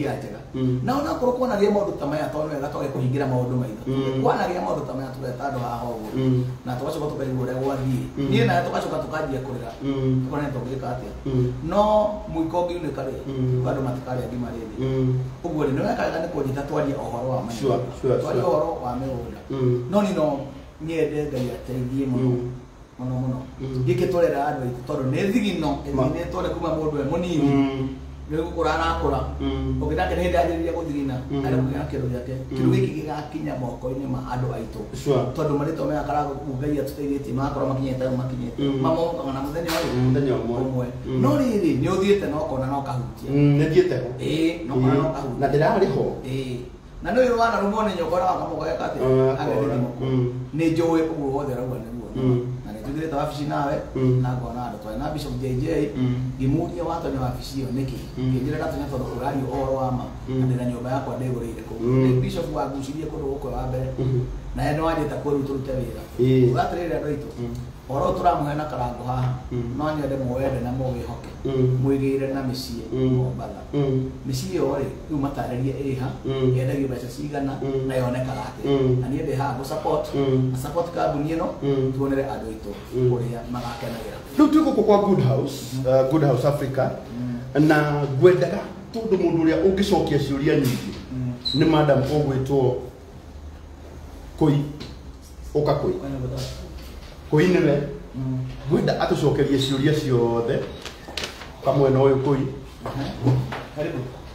na ona korwo kwanagia maundu ta maya tondu wega twage kuhingira maundu maitho kwanagia maundu ta maya tugeta andu haha uguo na tugacoka tukaigua uria gwathie nie na tugacoka tukanjia kurira tukona tugika atia no muiko ngiuneka ri andu matikaria ngima riri uguo ri niwekaga ni kunyita twaria uhoro wa manya twaria uhoro wa migunda no ni no nyende Ngai ateithie muno muno muno gike torera andu aitu tondu ni thigino ni tore kuma mundu e munini riu uranakura ukithake ni hindi ajiriria guthigina ari kugira kindu giake kindu giki gigakinya moko-ini ma andu aitu tondu marito maya karago Ngai atuteithĩtie makora makinyete makinyete mamokaga na muthenya muthenya umwe no riri ni uthiite no kona no kahutia ni thiete ho eh no kona no kahutia na ndirari ho eh na no irwana rumone nyokora wakamugoya kati agere moko ni njowe uguo wothe rauga niguo na nitugirite wabici nawe na ngona andu twari na Bishop J J ngimuria watonya wabici iyo niki nginjira gatonya tondu urario oro wa ma na ndina nyumba yakwa ndigurire ku Bishop wagucirie kundu gukwe wa mbere na eno wajita kuru turute wira ugatirire andu aitu oro turamuhe na karango haha no nyende mwende na mugihoke mwigire na micii Mombatha micii iyo ri riu matarerie iha yendagio mbeca cigana na yonekaga ati na nie ndi haha gu support support kambuni ino tuonere andu aitu uria magakenagira riu tuguku kwa Good House Good House Africa na ngwendaga tondu mundu uria ungicokia ciuria nyingi ni madam ogwitwo Koi oka Koi Koi niwe ngwenda atucokerie ciuria ciothe kamwena uyu Koi karibu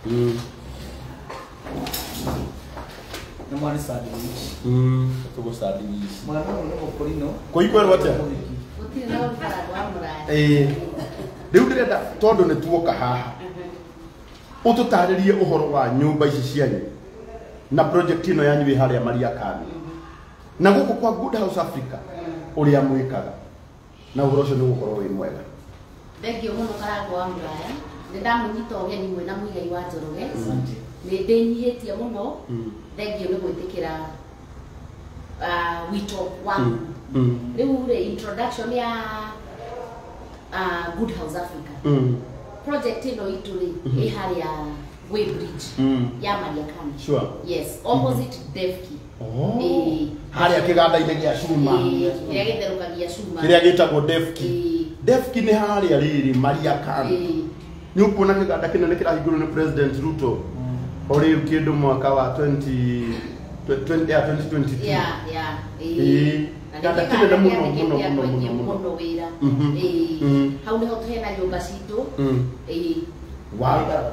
na mwana sandwich mm tugo sandwich mwana no mukorino Koi kwerwa atia Gutire na ufara wa muraya eh riu ndirenda tondu ni tuoka haha ututaririe uhoro wa nyumba ici cianyu na project ino yanyu wi haria Maria Kani na guku kwa Good House Africa uria mwikaga na uhoro ucio ni gukorwo wi mwega Thengio muno karango wa muraya ndamunyita ogeni mwe na muigai wa Njoroge ni ndinyihitie muno thengio ni gwitikira wito wangu riu ri introduction ya Good House Africa project ino itu ri i haria Way Bridge ya Maria Kani sure yes opposite Devki oh haria kiganda-ini gia cuma kiria githerukagia cuma kiria gitagwo Devki Devki ni haria riri Maria Kani ni ukuona kiganda kinene kirahingurwo ni President Ruto ori kindu mwaka wa twenty twenty twenty-two yeah yeah eh kiganda kinene muno muno muno muno wira eh hau niho tuhena nyumba citu eh wow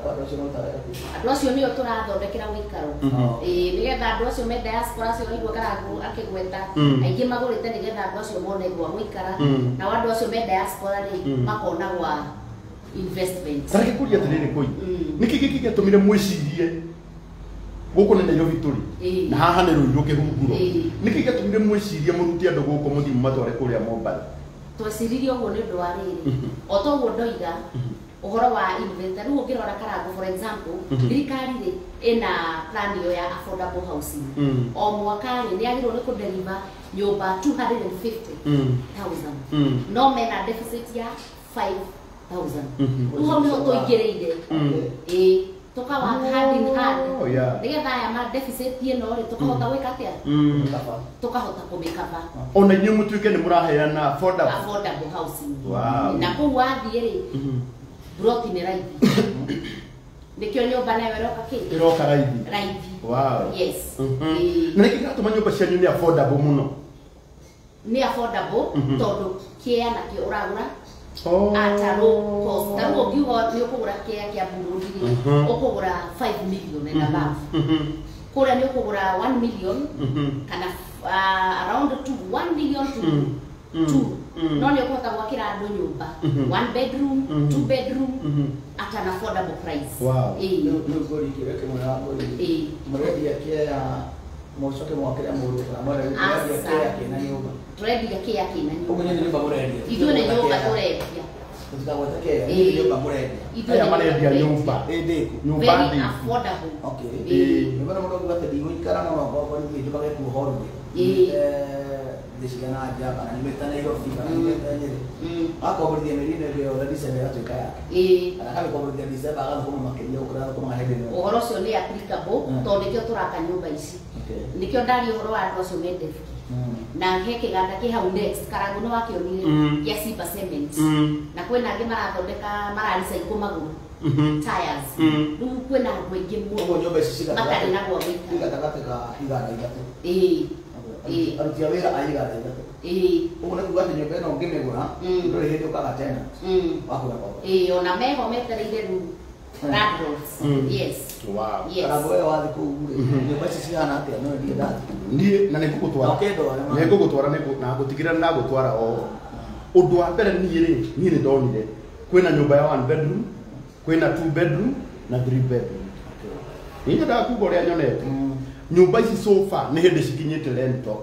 andu acio nio turathondekera wikaro eh nigetha andu acio me diaspora acio igua karangu akigweta aingi magurite nigetha andu acio mone gwa gwikara na andu acio me diaspora ri makona gwa investment tareke kuria atiriri Koi niki giki gitumire mwicirie guku ni Nairobi turi na haha ni Ruiru kihunguro niki gitumire mwicirie muruti andu guku muthii matware kuria Mombatha tweciririe uguo ni undu wa riri o to uguo ndoiga uhoro wa investment riu ngirora karangu for example thirikari ri ina plan yo ya affordable housing o mwaka ri ni agirwo ni kudeliver nyumba two hundred fifty thousand no mena deficit ya five thousand uho ni tuingireire eh tukawa hand in hand nigetha aya ma deficit ino ri tukahota gwika atia tukahota kumikaba ona nyu mutuike ni muraheana affordable affordable housing wow na ku wathie ri broti ni raithi nikio nyumba nayo iroka ki iroka raithi raithi wow yes na niki gatuma nyumba cianyu ni affordable muno ni affordable tondu kia na kio uragura oh ataro cost taruo ngiuga ni ukugura kia kia Burundi ukugura five million and above kura ni ukugura one million kana around two one million to two no ni ukota gwakira andu nyumba one bedroom two bedroom at an affordable price wow eh no gori kireke mwana gori eh mredi ya kia mocoke mwakira mundu kana mredi ya kia kina nyumba trade ya kia kina nyumba umunye nyumba muredi ithu ni nyumba turedia tutagwetakia ni nyumba muredi aya marendia nyumba ende nyumba very affordable okay eh nyumba mundu ngate diwe ikara na kwa kwa ni nduka ku holiday eh dishigana aja kana nimetana hiyo fika nimetana akoborithia mĩri-inĩ ĩrĩa othe December ĩgatuĩka yake. ĩĩ Kana kamĩkoborithia December agathũkũma makĩria gũkĩra thũkũma hĩndĩ ĩyo. ũhoro ũcio nĩ applicable tondũ nĩkĩo tũraka nyũmba ici nĩkĩo ndaria ũhoro wa andũ acio mendefiki na he kĩganda kĩ hau next Karangũ nĩ wakĩonire gĩa Simba Cement na kwĩna angĩ marathondeka mararicycle magũrũ tires rĩu kwĩna andũ aingĩ Ũguo nyũmba ici matarĩ na gwa gũikara gatagatĩ ka iganda ithatũ. ĩĩ ĩĩ Aruti a wĩra a iganda ithatũ. ĩĩ Ũguo nĩ kuuga atĩ nyũmba ĩno ũngĩmĩgũra ndũrĩ hĩndĩ ũkaga tena wakũra kwao. ĩĩ ona meho metereire rĩu landlords yes Wow. yes Karangũ wewe wathiĩ kũu rĩ nyũmba ici cihana atĩa no ndiĩ ndathiĩ. Niĩ na nĩ ngũgũtwara. Nĩ ngũgũtwara na ngũtigĩrĩra na ngũtwara o. Ũndũ wa mbere niĩ rĩ niĩ nĩ ndonire kwĩna nyũmba ya one bedroom, kwĩna two bedroom na three bedroom. Niĩ nyendaga kuuga ũrĩa nyonete. Nyũmba ici so far nĩ hĩndĩ cikinyĩte rental.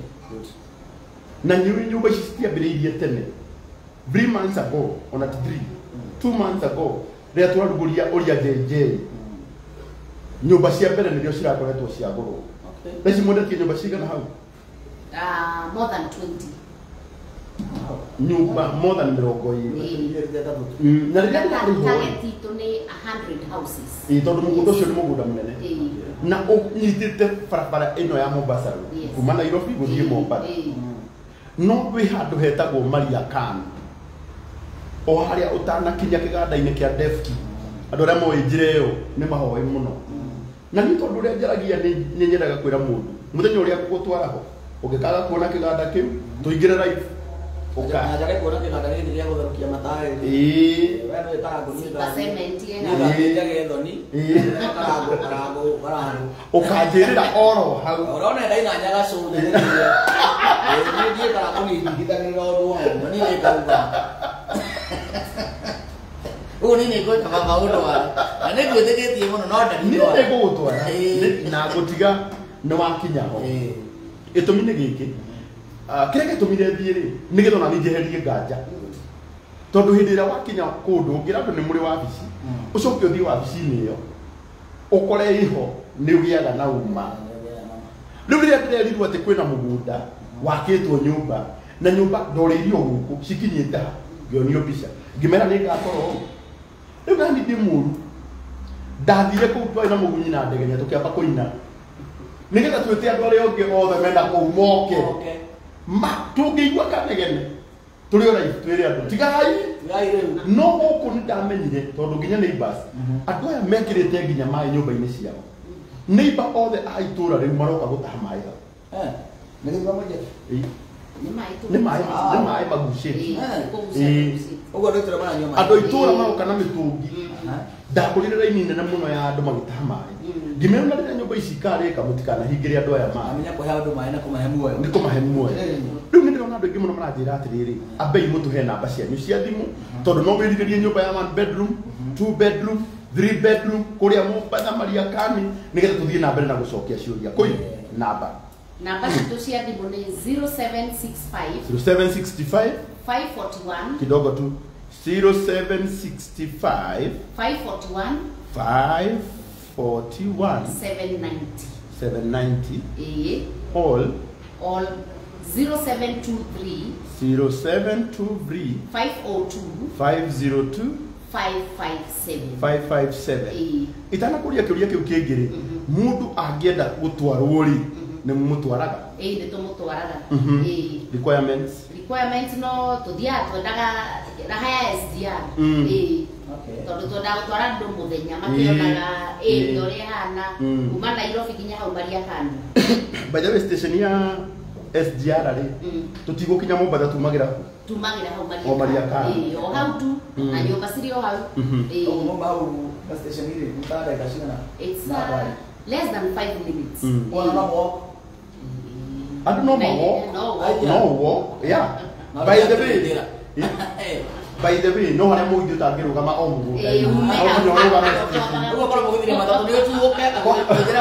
Na nyũmba ici citiambĩrĩirie tene. Three months ago, ona ti three, two months ago, rĩrĩa twarugũria ũrĩa J J. Nyũmba cia mbere nĩrĩo cirakoretwo ciagũrwo. Rĩci mwendetie nyũmba cigana hau? Uh, more than twenty. Nyũmba more than mĩrongo ĩrĩ. Na rĩrĩa ndarĩ ho target itũ nĩ one hundred houses. ĩ tondũ mũgũnda ũcio nĩ mũgũnda mũnene. Na ũnyitĩte barabara ĩno ya Mombasa Road kuma Nairobi gũthiĩ Mombasa. No gwĩ handũ hetagwo Maria Khan. O harĩa ũtanakinya kĩganda-inĩ kĩa Defki. Andũ arĩa moĩ njĩra ĩyo nĩ mahoĩ mũno. Na nĩ tondũ ũrĩa njaragia nĩ nyendaga kwĩra mũndũ mũthenya ũrĩa ngũgũtwara ho ũngĩkaga kuona kĩganda kĩu tũingĩre live Na njage kuona kĩganda gĩkĩ gĩa gũtherũkia mataĩ. Ĩĩ. Wee nĩ Karangũ nĩ Simba Cement Nĩ njage thoni. Karangũ Karangũ Karangũ. Ũkanjĩrĩra oro hau. Ũrona ndaina nyaga cũnde nĩ ndiye. Nĩ ndiye Karangũ nĩ ndithagĩrĩra ũndũ wao. Nĩ nĩ ngauga. Ũguo nĩ nĩ ngwĩkaga maũndũ wa. Na nĩ ngwĩtĩkĩtie mũno no ndarĩ wa. Nĩ ngũgũtwara na ngũtiga nĩ wakinya ho. Gĩtũmi nĩ gĩkĩ. Kĩrĩa gĩtũmire thiĩ rĩ nĩgetha ona niĩ njeherie nganja. Tondũ hĩndĩ ĩrĩa wakinya kũndũ ngĩra andũ nĩ mũrĩ wabici ũcoke ũthiĩ wabici-inĩ ĩyo ũkore ĩho nĩ ũgĩaga na uma. Rĩu rĩrĩa ndĩrerirwo atĩ kwĩna mũgũnda wakĩtwo nyũmba na nyũmba ndorĩirio gũkũ cikinyĩte ha ngĩonio mbica ngĩmera nĩ ngakorwo rĩu nani ndĩ mũru ndathire kũu twarĩ na mũgunyi na ndegenya tũkĩamba kũina nĩgetha twĩte andũ arĩa othe othe mena kũu moke ma tũngĩigua kanegene tũrĩ ora twĩre andũ tigai no gũkũ nĩ ndamenyire tondũ nginya neighbors andũ aya mekĩrĩte nginya maĩ nyũmba-inĩ ciao neighbor othe a itũũra rĩu maroka gũtaha maĩ hau nĩ gĩthomo moja nĩ maĩ nĩ maĩ magucĩtie ũguo nĩ tũrĩ mana nyuma andũ itũũra maroka na mĩtũngi ndakũrire raini nene mũno ya andũ magĩtaha maĩ ngĩmera na rĩrĩa nyũmba ici ikarĩka mũtikanahingĩre andũ aya maĩ amenya kũhe andũ maĩ na kũmahe muoyo nĩ kũmahe muoyo rĩu nĩ ndĩrona andũ aingĩ mũno maranjĩra atĩrĩrĩ ambei mũtũhe namba cianyu cia thimũ tondũ no wĩrirĩrie nyũmba ya one bedroom two bedroom three bedroom kũrĩa Mombasa Maria Khan nĩgetha tũthiĩ na mbere na gũcokia ciũria kũi namba namba citũ cia thimũ nĩ zero seven six five zero seven six five five four one kidogo tu zero seven six five five four one five four one seven ninety seven ninety eh all all zero seven two three zero seven two three five oh two five zero two five five seven five five seven eh itanakũria kĩũria kĩu kĩngĩ rĩ mũndũ angĩenda gũtwarwo rĩ nĩ mũtwaraga eh nĩ tũmũtwaraga eh requirements requirements no tũthiaga twendaga raha ya S D R eh tondũ twendaga gũtwara andũ mũthenya makĩonaga eh nĩ ũrĩa hana kuma Nairobi nginya hau Maria Khan by the way station ya S D R rĩ tũtigũkinya Mombasa tumagĩra tumagĩra hau Maria Khan eh o hau tu na nyũmba cirĩ o hau eh o Mombasa hau station ile mtaada ikashina it's less than five minutes ona no walk andũ no walk no walk yeah by the way by the way no harĩa mũingĩ ũtangĩrũgama o mũgũnda eh ũguo korwo mũgĩthire matatũ nĩ ũtuũke akũnjĩra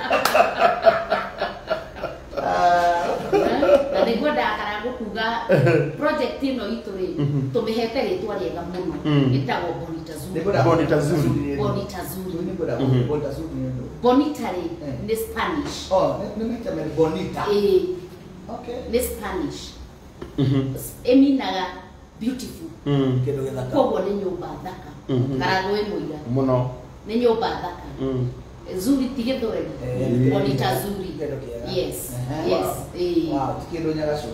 na nĩngwenda Karangũ kuga project ĩno itũ rĩ tũmĩhete rĩtwa rĩega mũno ĩtagwo Bonita Zuri Bonita Zuri Bonita Zuri Bonita Zuri Bonita rĩ nĩ Spanish oh nĩ mĩtame Bonita eh okay nĩ Spanish eminaga beautiful Kendo githaka. koguo nĩ nyũmba thaka Karago ĩ mũira Mũno. nĩ nyũmba thaka Zuri ti gĩthweri Monita Zuri yes yes eh wow tikendo nyagaco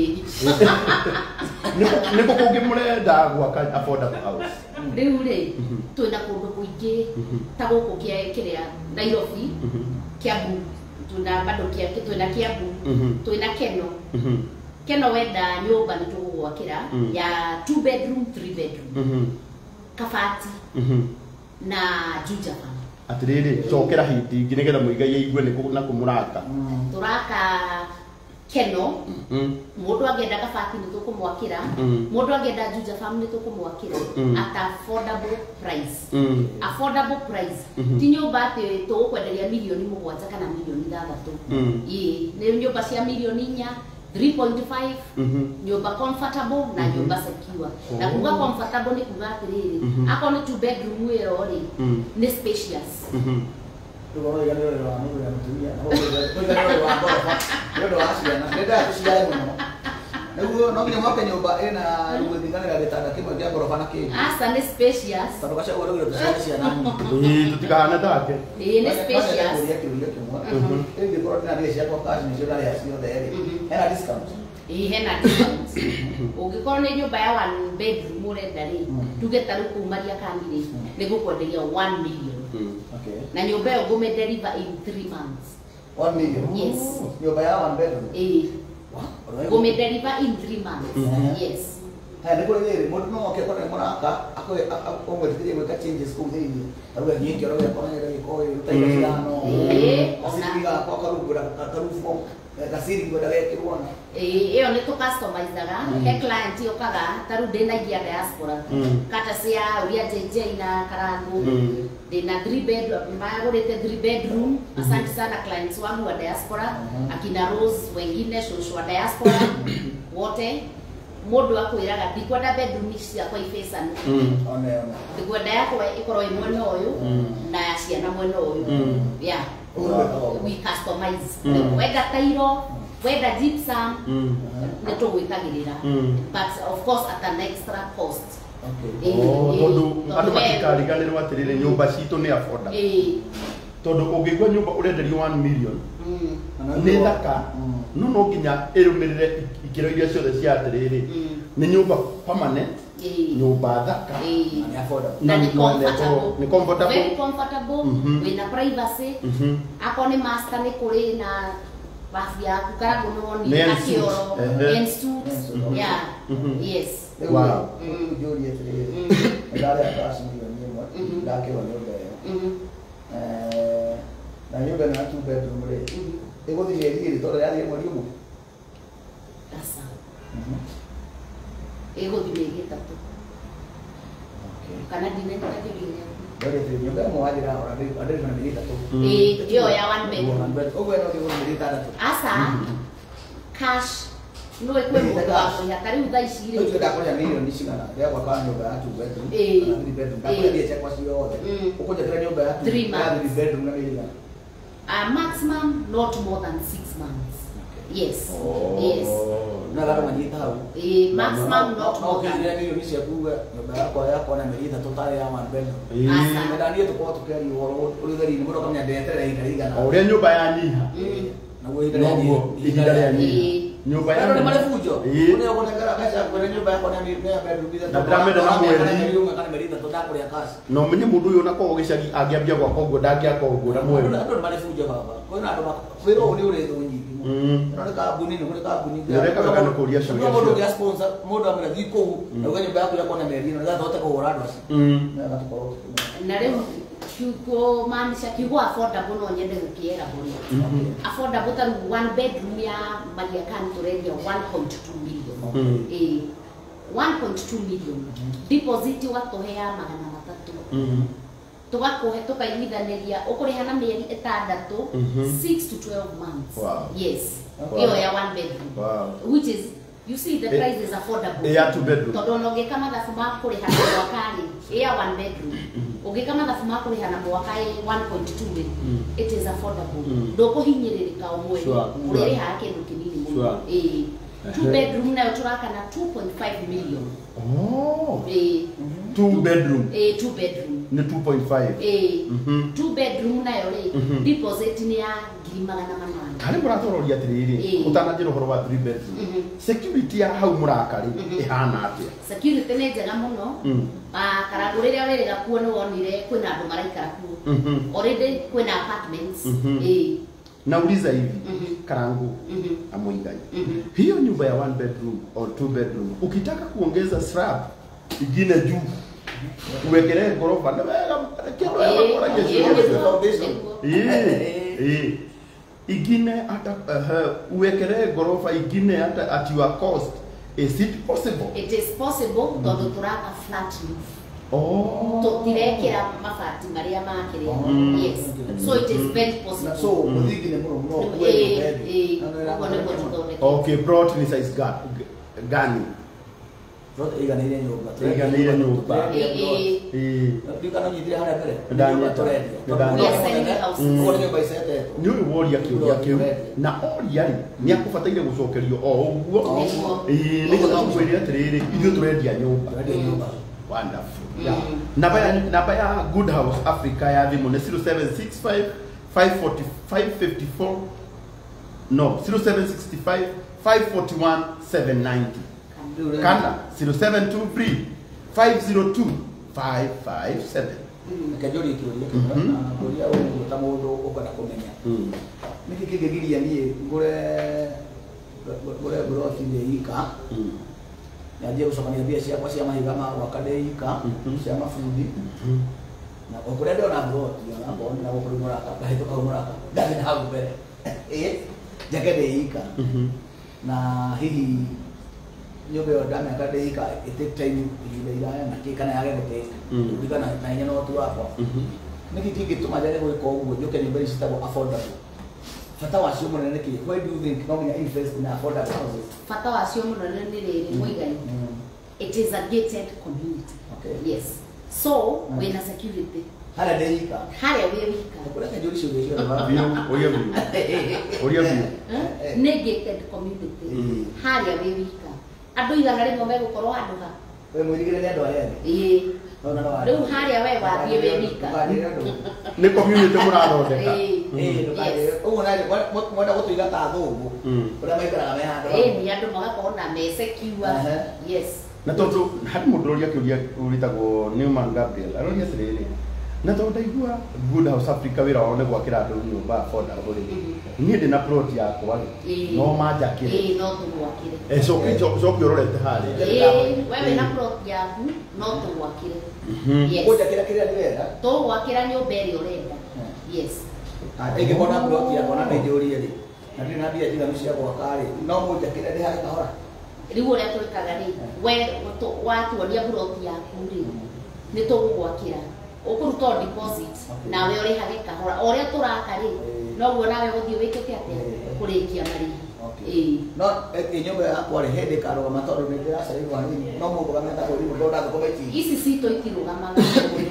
Nĩko kũngĩ mũrenda gwaka affordable house. Rĩu rĩ twĩna kũndũ kũingĩ ta gũkũ kĩa kĩrĩa Nairobi Kiambu twĩna bado kia twĩna Kiambu twĩna Keno Keno wenda nyũmba nĩ tũgũgwakĩra ya two bedroom three bedroom Kabati na Juja farm Atiriri chokera hiti ingĩ nĩgetha mũigai aigue nĩ na kũmũraka. Tũraka Keno mũndũ angĩenda Kabati nĩ tũkũmwakĩra mũndũ angĩenda Juja farm nĩ tũkũmwakĩra at affordable price affordable price ti nyũmba atĩ tũgũkwenderia milioni mũgwanja kana milioni ithathatũ ĩĩ nĩ nyũmba cia milioni inya three point five nyũmba comfortable na nyũmba secure na kuga comfortable nĩ kuga atĩrĩrĩ akorwo nĩ two bedroom wĩra rĩ nĩ spacious Tugoro ya leo wa nuru ya mtumia. Kwa leo wa gorofa. Leo wa asiana. Nenda kusiai muno. Niguo no nginya mwake nyumba ina ruthingana gitanda kimwe kia gorofa na kingi. Asa nĩ spacious. Tondũ gacha ũrĩa ũrĩa tuciana ciana. Ĩĩ tutikahana take. Ĩĩ nĩ spacious. Ĩĩ ngĩkorwo na ndĩrĩ ciakwa cash nĩ ciothe arĩa ciothe rĩ. Hena discount. Ĩĩ hena discount. Ũngĩkorwo nĩ nyũmba ya one bedroom ũrenda rĩ, tuge ta rĩu kumaria kandirĩ nĩ gũkwenderia one million. Okay. Na nyũmba ĩyo ngũmĩ deliver in three months. one million. Yes. Nyũmba ya one bedroom. Ĩĩ. Ngũmĩ deliver in three months. Yes. Ha nĩ kũrĩ rĩrĩ mũndũ no oke kone mũraka akwe ũmwĩtĩkĩrie gwĩka changes kũu thĩinĩ. Tarũga nyingĩ ũrĩa ũkona nĩ gĩko ũtaira ciano. Ĩĩ. Ona kwa karugura karufu gasiri ngwenda wekĩrwo na. Ĩĩ ĩyo nĩ tũ customizaga he client yokaga tarĩu ndĩnagia diaspora kata cia ũria J J na Karago ndĩna three bedroom magũrĩte three bedroom asante sana clients wangu wa diaspora akina Rose wengine shosho wa diaspora wote mũndũ akwĩraga ndikwenda bedroom ciakwa ifacana Ona ona. ndikwenda yakwa ĩkorwo ĩ mwena ũyũ na ya ciana mwena ũyũ yeah we customize wenda tairo whether gypsum nĩ tũgwĩkagĩrĩra but of course at an extra cost. Okay. Tondũ andũ matikariganĩrwo atĩrĩrĩ nyũmba citũ nĩ affordable. Tondũ ũngĩigua nyũmba ũrenderio one million nĩ thaka no no nginya ĩrũmĩrĩre ikĩro iria ciothe cia atĩrĩrĩ nĩ nyũmba permanent nyũmba thaka Nĩ affordable. na nĩ comfortable nĩ comfortable very comfortable wĩna privacy akorwo nĩ master nĩ kũrĩ na bafu yaku Karago nĩ woni kakioro and suits yeah yes Wow. Jũria atĩrĩrĩ. Ndarĩ akaci milioni ĩmwe ndakĩrwo nyũmba ĩyo. Eh na nyũmba ĩno ya two bedroom rĩ ĩgũthiĩ mĩeri ĩrĩ tondũ yathiĩ mweri ũmwe. Asa ĩgũthiĩ mĩeri ĩtatũ kana ndinenda kĩrĩa Ndarĩ atĩ nyũmba ĩmwe wajĩra ona ndĩrĩ na mĩeri ĩtatũ. ĩĩ ĩyo ya one bedroom Ũguo ĩno ĩgũthiĩ mĩeri ĩtandatũ. asa cash no ĩkwĩ mũndũ wa kũrĩha ta rĩu thaa ici Rĩu rĩ ndakũrĩha milioni cigana rĩa gwaka nyũmba ya two bedroom Ĩĩ. kana three bedroom ndakũrĩha ciakwa ciothe. Ũkũnjĩkĩra nyũmba ya Three months. three bedroom na mĩeri ĩgana. a maximum not more than six months yes yes Na gata manyita hau. ĩĩ maximum not No more than ũkĩnjĩra milioni ciaku nyũmba yakwa yakwa na mĩeri ĩtatũ tarĩ ya one bedroom. asa Nenda niĩ tũkorwo tũkĩaria ũhoro ũrĩ theri-inĩ mũndũ akamenya ndeterera ihinda rĩigana. o ũrĩa nyũmba yanyiha Naguo ihinda noguo ihinda rĩa rĩanyiha. nyiha nyũmba Ndio ya mali fujo. Ĩĩ. Unyo kunengera kacha kwa nyumba yako na mimi bedroom bila. Na ndĩramenda na mweri. Kana meri ĩtatũ ndakũrĩa kaci. no menye mũndũ ũyũ na kwa gĩcagi angĩambia gwaka ũguo ndangĩaka ũguo na mweri Ndio mali fujo baba. Kwa hiyo ndo wĩra ũyũ nĩ ũrĩ thũ nyingĩ. Ndio kambuni nĩ kũrĩ kambuni. Nĩũrekaga kana kũria ciũria Mũndũ ciothe. ũngĩ sponsor mũndũ amĩra thiĩ kũu. Na ũganye nyũmba yaku yakwa na meri ĩno nĩgathote kũhũra andũ acio. Na gatukorwo. na rĩu kiugo maanisha kiugo affordable no nyende gũkĩera bũrĩa affordable ta rĩu one bedroom ya Maria Khan tũrendia one point two million ĩĩ one point two million deposit ũgatũhea magana matatũ tũgakũhe tũkaiguithanĩria ũkũrĩha na mĩeri ĩtandatũ six to twelve months Wow. yes Wow. ĩyo ya one bedroom Wow. which is you see the Eh, price is affordable eh, ya two bedroom. tondũ ona ũngĩka mathabu ma kũrĩha na mwaka rĩ ĩ ya one bedroom ũngĩka mathabu ma kũrĩha na mwaka ĩ one point two rĩ it is affordable ndũkũhinyĩrĩrĩka o mweri Sure. ũrĩrĩhaga kĩndũ kĩnini mũno Sure. ĩ two bedroom nayo turaka na two point five million. Oh. Eh. Two bedroom. Eh, two bedroom. Ni two point five. Eh. Mhm. Two bedroom nayo le deposit ni ya ngiri magana manana. Kari muratororia atiriri utanajira uhoro wa three bedroom. Security ya hau murakari ihana atia. Security ni njega muno. Ah, Karangu riria wiriga kuo ni wonire kwina andu maraikara kuo. Already kwina apartments. Eh. Nauliza hivi Karangu Amuigai. Hiyo nyumba ya one bedroom or two bedroom ukitaka kuongeza slab ingine juu uwekelee gorofa na wega kitu ya bora kesho. Eh. Igine hata uh, uwekelee gorofa igine hata at your cost. Is it possible? It is possible tondu turaka flat roof. Oh. Tutirekera mabati maria makiria. Yes. So it is very possible. So muthigi ni muno muno Eh, eh. Kone kwa Okay, plot ni size ga- gani? Plot iganire nyumba. Iganire nyumba. Eh. Eh. Dukana nyithire haria mbere. Ndani Nyumba turendia. ndani. Yes, selling houses. Uko nyumba isete. Ni uyu woria kiuria kiu na oria ri ni akubataire gucokerio o uguo. Eh, ni gutagwire atiriri ithu turendia nyumba. Turendia nyumba. Wonderful. Yeah. Namba ya namba ya Good House Africa ya thimu ni zero seven six five five four five five four no zero seven six five five four one seven nine zero. Kanda zero seven two three five zero two five five seven. Kajori kiuria na kuria ugu tamundu ukona kumenya. Niki kigegiria nie ngure ngure broti ni ika. Najia usokania bia ciakwa cia mahiga ma gwakadeika cia mabundi na ukuria ndio na broti na bona na gukuri muraka kahituka muraka ndani na hau mbere eh jakadeika na hihi nyobe wa dame akadeika ite time ile ile na kikana yake guteka ndikana na nyana watu wako niki kingituma jare gwika uguo njoke nyumba ici tagwo affordable. Fata wacio munene ki why do you think no menya invest in affordable houses? Fata wacio munene ni riri Muigai. It is a gated community. Okay. Yes. So mm. we na security. Hala deika. Hala we wika. Kula kajori sio sio na Bio, oria bio. Oria bio. Ne gated community. Hala we wika. Andu igana rimwe megukorwo andu ha. We mwirigire ni andu aria. Eh. Riu haria we wathie we wika. Ni community murathondeka. Eh, ugu na mwenda gutuiga ta thungu. Uria maikaraga me handu. Eh, ni andu magakorwo na me secure. Yes. Na tondu hari mundu uria kiuria uritagwo Newman Gabriel aroria atiriri na tondu igua Good House Africa wira wao ni gwakira andu nyumba affordable ni ndi na plot yakwa no manjakire eh no tugwakire eh so kicho so kiororete hari eh wewe na plot yaku no tugwakire yes kuja kila kila ndira tugwakira nyumba iri urenda yes ege bona plot yakwa na ndio ri na ndina bia jiga mcia gwakari no munjakire ndi hari kahora riu uria twikaga ri we watuonia plot yaku ri ni tugwakira ukuruta deposit nawe urihage kahora uria turaka ri no guo nawe guthii wikite atia kurikia mari eh no nyumba yakwa ri hindi karuga matondu ni ndiracarirwa nini no mundu gameta kuri mundu ndaga kometi ici cito itirugamaga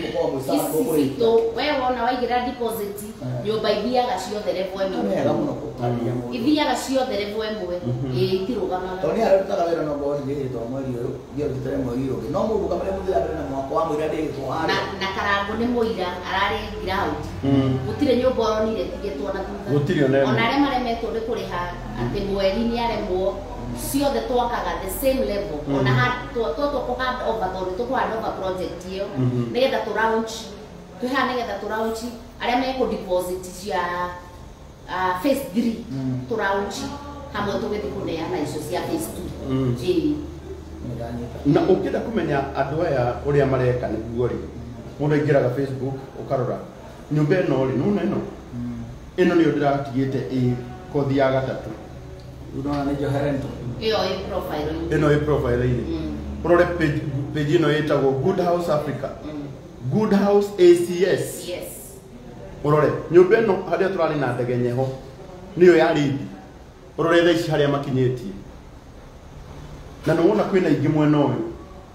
cito we wona waigira deposit nyumba ithiaga ciothe level imwe ithiaga ciothe level imwe eh itirugamaga toni hari tutaga wira no bo ndi to mweri uyu ndio tutere mweri uyu no mundu gamere muthira na mwako wa mwira ndi twara na Karangu ni muira arari ground gutire nyumba oronire tigitwo na thutha gutire ona ona aria maremetwo ni kuriha ati mweri ni aremwo ciothe twakaga the same level ona ha to to ko hand over to to hand over project iyo nigetha tu launch tuha nigetha tu launch aria meko deposit cia phase three tu launch hamwe tugithi kuneana icio cia phase two ji na ukida kumenya andu aya uria mareka niguo ri mundu ingiraga Facebook ukarora nyumba ino ri nuna ino ino ni ndiratigite i kothi ya gatatu unaona ni Joherento iyo i profile ino i profile ini urore page page ino itagwo Good House Africa Good House A C S yes urore nyumba ino haria turari na ndege nyeho niyo ya lead urore tha ici haria makinyetie na nuona kwina ingi mwena uyu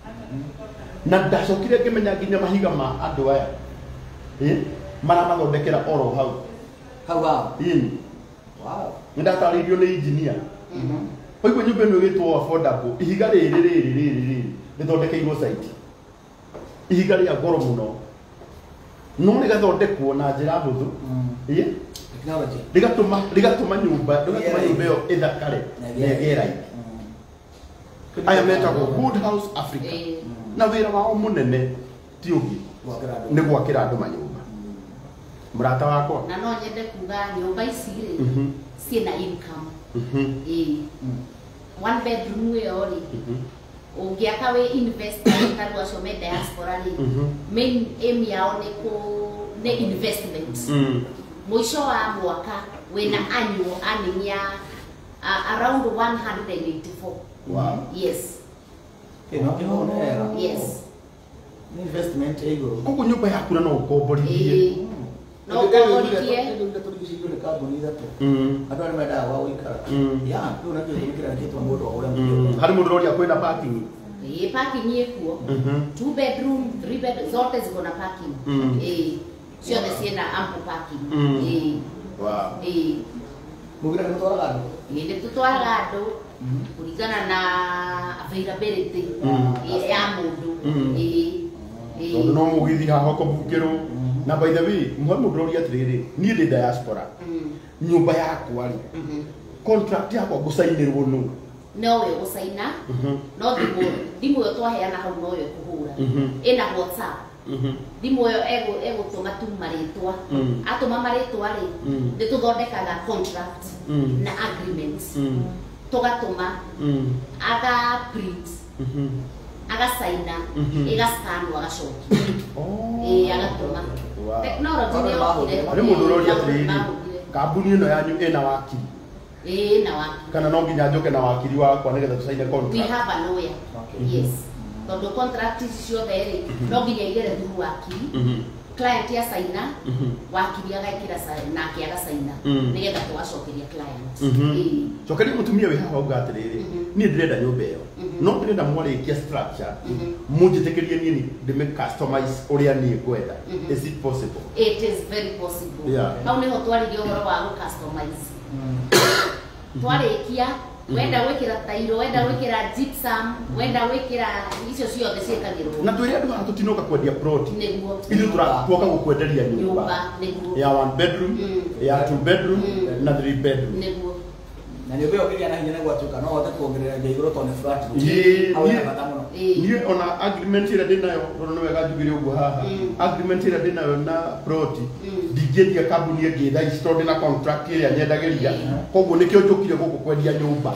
na ndacokire ngimenya nginya mahiga ma andu aya eh mara mathondekera oro hau hau hau in wow ndataririo ni engineer Oigwe nyumba ĩno ĩgĩtwo affordable ihiga rĩrĩ rĩrĩ rĩrĩ rĩrĩ rĩthondekeirwo site ihiga rĩa goro mũno no rĩgathondekwo na njĩra hũthũ ĩĩ rĩgatũma rĩgatũma nyũmba rĩgatũma nyũmba ĩyo ĩthakare na ĩgĩe raithi aya metagwo Good House Africa na wĩra wao mũnene ti ũngĩ nĩ gwakĩra andũ manyũmba mũrata wakwa na no nyende kuga nyũmba ici rĩ ciĩna income ĩĩ one bedroom ĩyo rĩ ũngĩaka wĩ investor tarũ acio me diaspora rĩ main aim yao nĩ kũ nĩ investment mũico wa mwaka wĩna annual earning ya around one hundred eighty-four. Wow. Yes. Yes. Investment ego. Koko nyumba yaku no ukomborithie. No ukomborithie. Ndio turigicirwo ni kambuni ithatu. Andu ari mendaga gwa guikara. Ya, ndio nakio tukira kitwa mundu ora mundu. Hari mundu roria kwina parking. Eh, parking yekuo. Two bedroom, three bedroom, zote ziko na parking. Eh, sio ciena ample parking. Eh. Wow. Eh. Mugira ni twaraga andu. Eh, ni tutwaraga andu. Kuringana na availability ya mundu. Eh. Tondu no mugithi haha kubukirwo na by the way mwe mundu roria atiriri ni ndi diaspora nyumba yakwa ri contract yakwa gusainirwo nu no we gusaina no thimu thimu yo twaheana hau no yo kuhura ina WhatsApp thimu yo ego ego tuma tu maritwa atuma maritwa ri ndi tuthondekaga contract na agreements tugatuma aga print aga saina ega scan wa gashoki eh agatuma technology ni yo ari mundu roria atiriri kambuni ino yanyu ina wakiri eh na wakiri kana no nginya njoke na wakiri wakwa nigetha tusaine contract we have a lawyer yes tondu contract icio theri no nginya igere through wakiri client ya saina wakiri agaikira saina na kiaga saina nigetha tugacokeria client eh cokeria mutumia wi haha uga atiriri ni ndirenda nyumba iyo no ndirenda mwarikia structure munjitekerie nini ndime customize uria ni ngwenda is it possible? It is very possible. Au niho twaririe uhoro wa gu customize twarikia wenda gwikira tairo wenda gwikira gypsum wenda gwikira icio ciothe ciekagirwo na twiri andu haha tutinoka kwendia plot niguo ili turatwoka gukwenderia nyumba niguo ya one bedroom ya two bedroom na three bedroom niguo na ndio beo kiria na hinya na gwatuka no hote kuongerera ngeiguru tone flat au na bata muno ni ona agreement ira dinayo rono wega njugire ugu haha agreement ira dinayo na plot ndigedia kambuni ĩngĩ tha ici tondũ na contract ĩrĩa nyendageria koguo nĩkĩo njũkire gũkũ kwendia nyũmba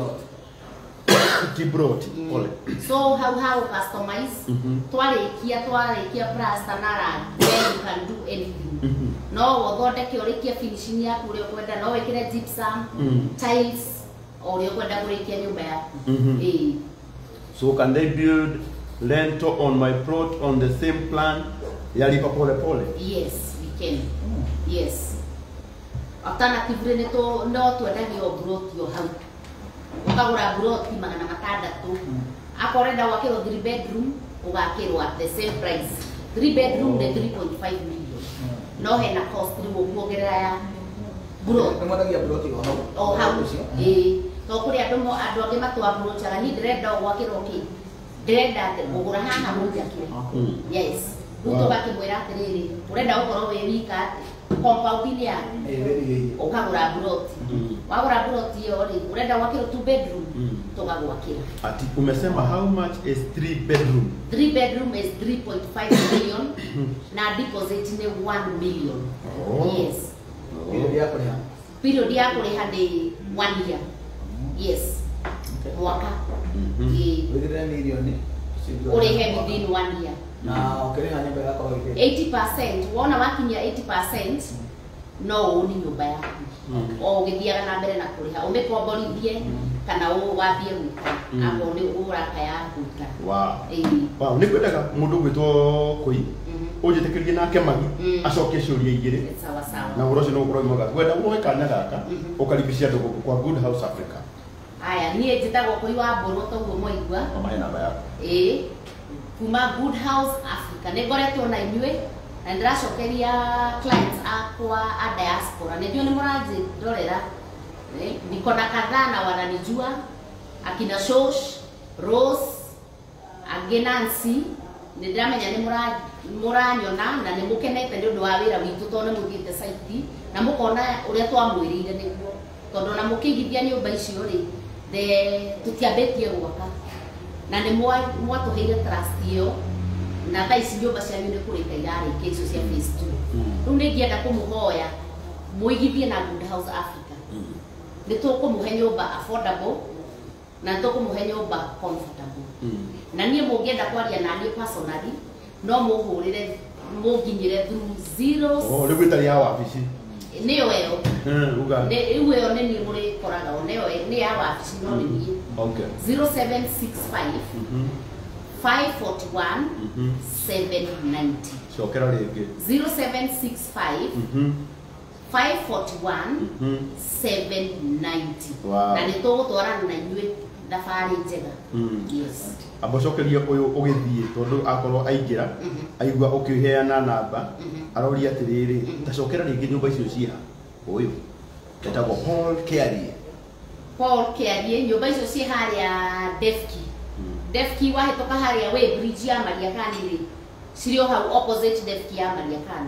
Kibroti ole so how how customize twarikia twarikia plaster na rangi you can do anything no wothondeke urikia finishing yaku uri kwenda no wekire gypsum tiles uri kwenda kurikia nyumba yaku eh so can they build rental on my plot on the same plan yalipa pole pole? Yes, we can. Yes. Alternative ni to no twendagio plot yo hau ukagura plot magana matandatu akorenda wakiro three bedroom ugakirwo at the same price three bedroom the three point five million no hena cost ni muongerera ya plot no matagia plot yo hau oh hau eh to kuri andu mo andu angi matwa plot ara ni ndrenda gwakirwo ki ndrenda ati kugura haha mujakire yes Ruto bakimwira atiriri urenda gukorwo wi wika compound ya ukagura plot wagura plot yo ri urenda gwakira two bedroom tugagwakira ati umesema how much is three bedroom? Three bedroom is three point five million na deposit ni one million. Yes. Period ya kuliha period ya kuliha ni one year. Yes. Mwaka within million ulihe within one year. Na ukiriha nyumba yako eighty percent wona wakinya eighty percent no uni nyumba yaku o ugithiaga na mbere na kuriha umikomborithie kana wambie gwika apo ni uraka ya gwika wow wow ni kwendaga mundu gwitwo koi ujitekerie nake magi acoke ciuria igiri sawa sawa na urocio no ukorwo moga gwenda uwe kana gaka ukaribishia ndugu kwa Good House Africa. Aya nie njitagwo koi wa mburu toguo moigwa mama namba yako eh kuma Good House Africa ni ngoretwo na inywe na ndiracokeria clients akwa a diaspora ndio ni muraji ndorera niko na kadhaa na wananijua akina Shosh, Rose, Angenancy, nĩndĩramenya nĩ mũranyona na nĩ mũkenete nĩ ũndũ wa wĩra witũ tondũ nĩ mũthiĩte site na mũkona ũrĩa twamwĩrĩire nĩguo tondũ na mũkĩigithia nyũmba icio rĩ tũtiambĩtie gwaka na nĩ mwatũheire trust ĩyo na thaa ici nyũmba cianyu nĩ kũrĩka irarĩkia icio cia phase two. Rĩu nĩngĩenda kũmũhoya mũigithie na Good House Africa nĩ tũkũmũhe nyũmba affordable na tũkũmũhe nyũmba comfortable. Na niĩ mũngĩenda kwaria na niĩ personally no mũhũrĩre mũnginyĩre through zero. Oh, rĩu ĩtarĩ ya wabici nĩyo ĩyo uga rĩu ĩyo nĩ niĩ mũrĩkoraga nĩyo nĩ ya wabici no nĩ niĩ. Okay. zero seven six five five four one seven ninety. Cokera rĩngĩ zero seven six five five four one seven ninety. Na nĩ tũgũtwarana na inyuĩ thabarĩ njega. Yes. Abocokeria ũyũ ũgĩthiĩ tondũ akorwo aingĩra aigua ũkĩheana namba aroria atĩrĩrĩ tacokera rĩngĩ nyũmba icio ciha ũyũ etagwo Paul Kiarie. Paul Kiarie nyũmba icio ciĩ harĩa Defki. Defki wahĩtũka harĩa we bridge ya Mariakani rĩ cirĩ hau opposite Defki ya Mariakani.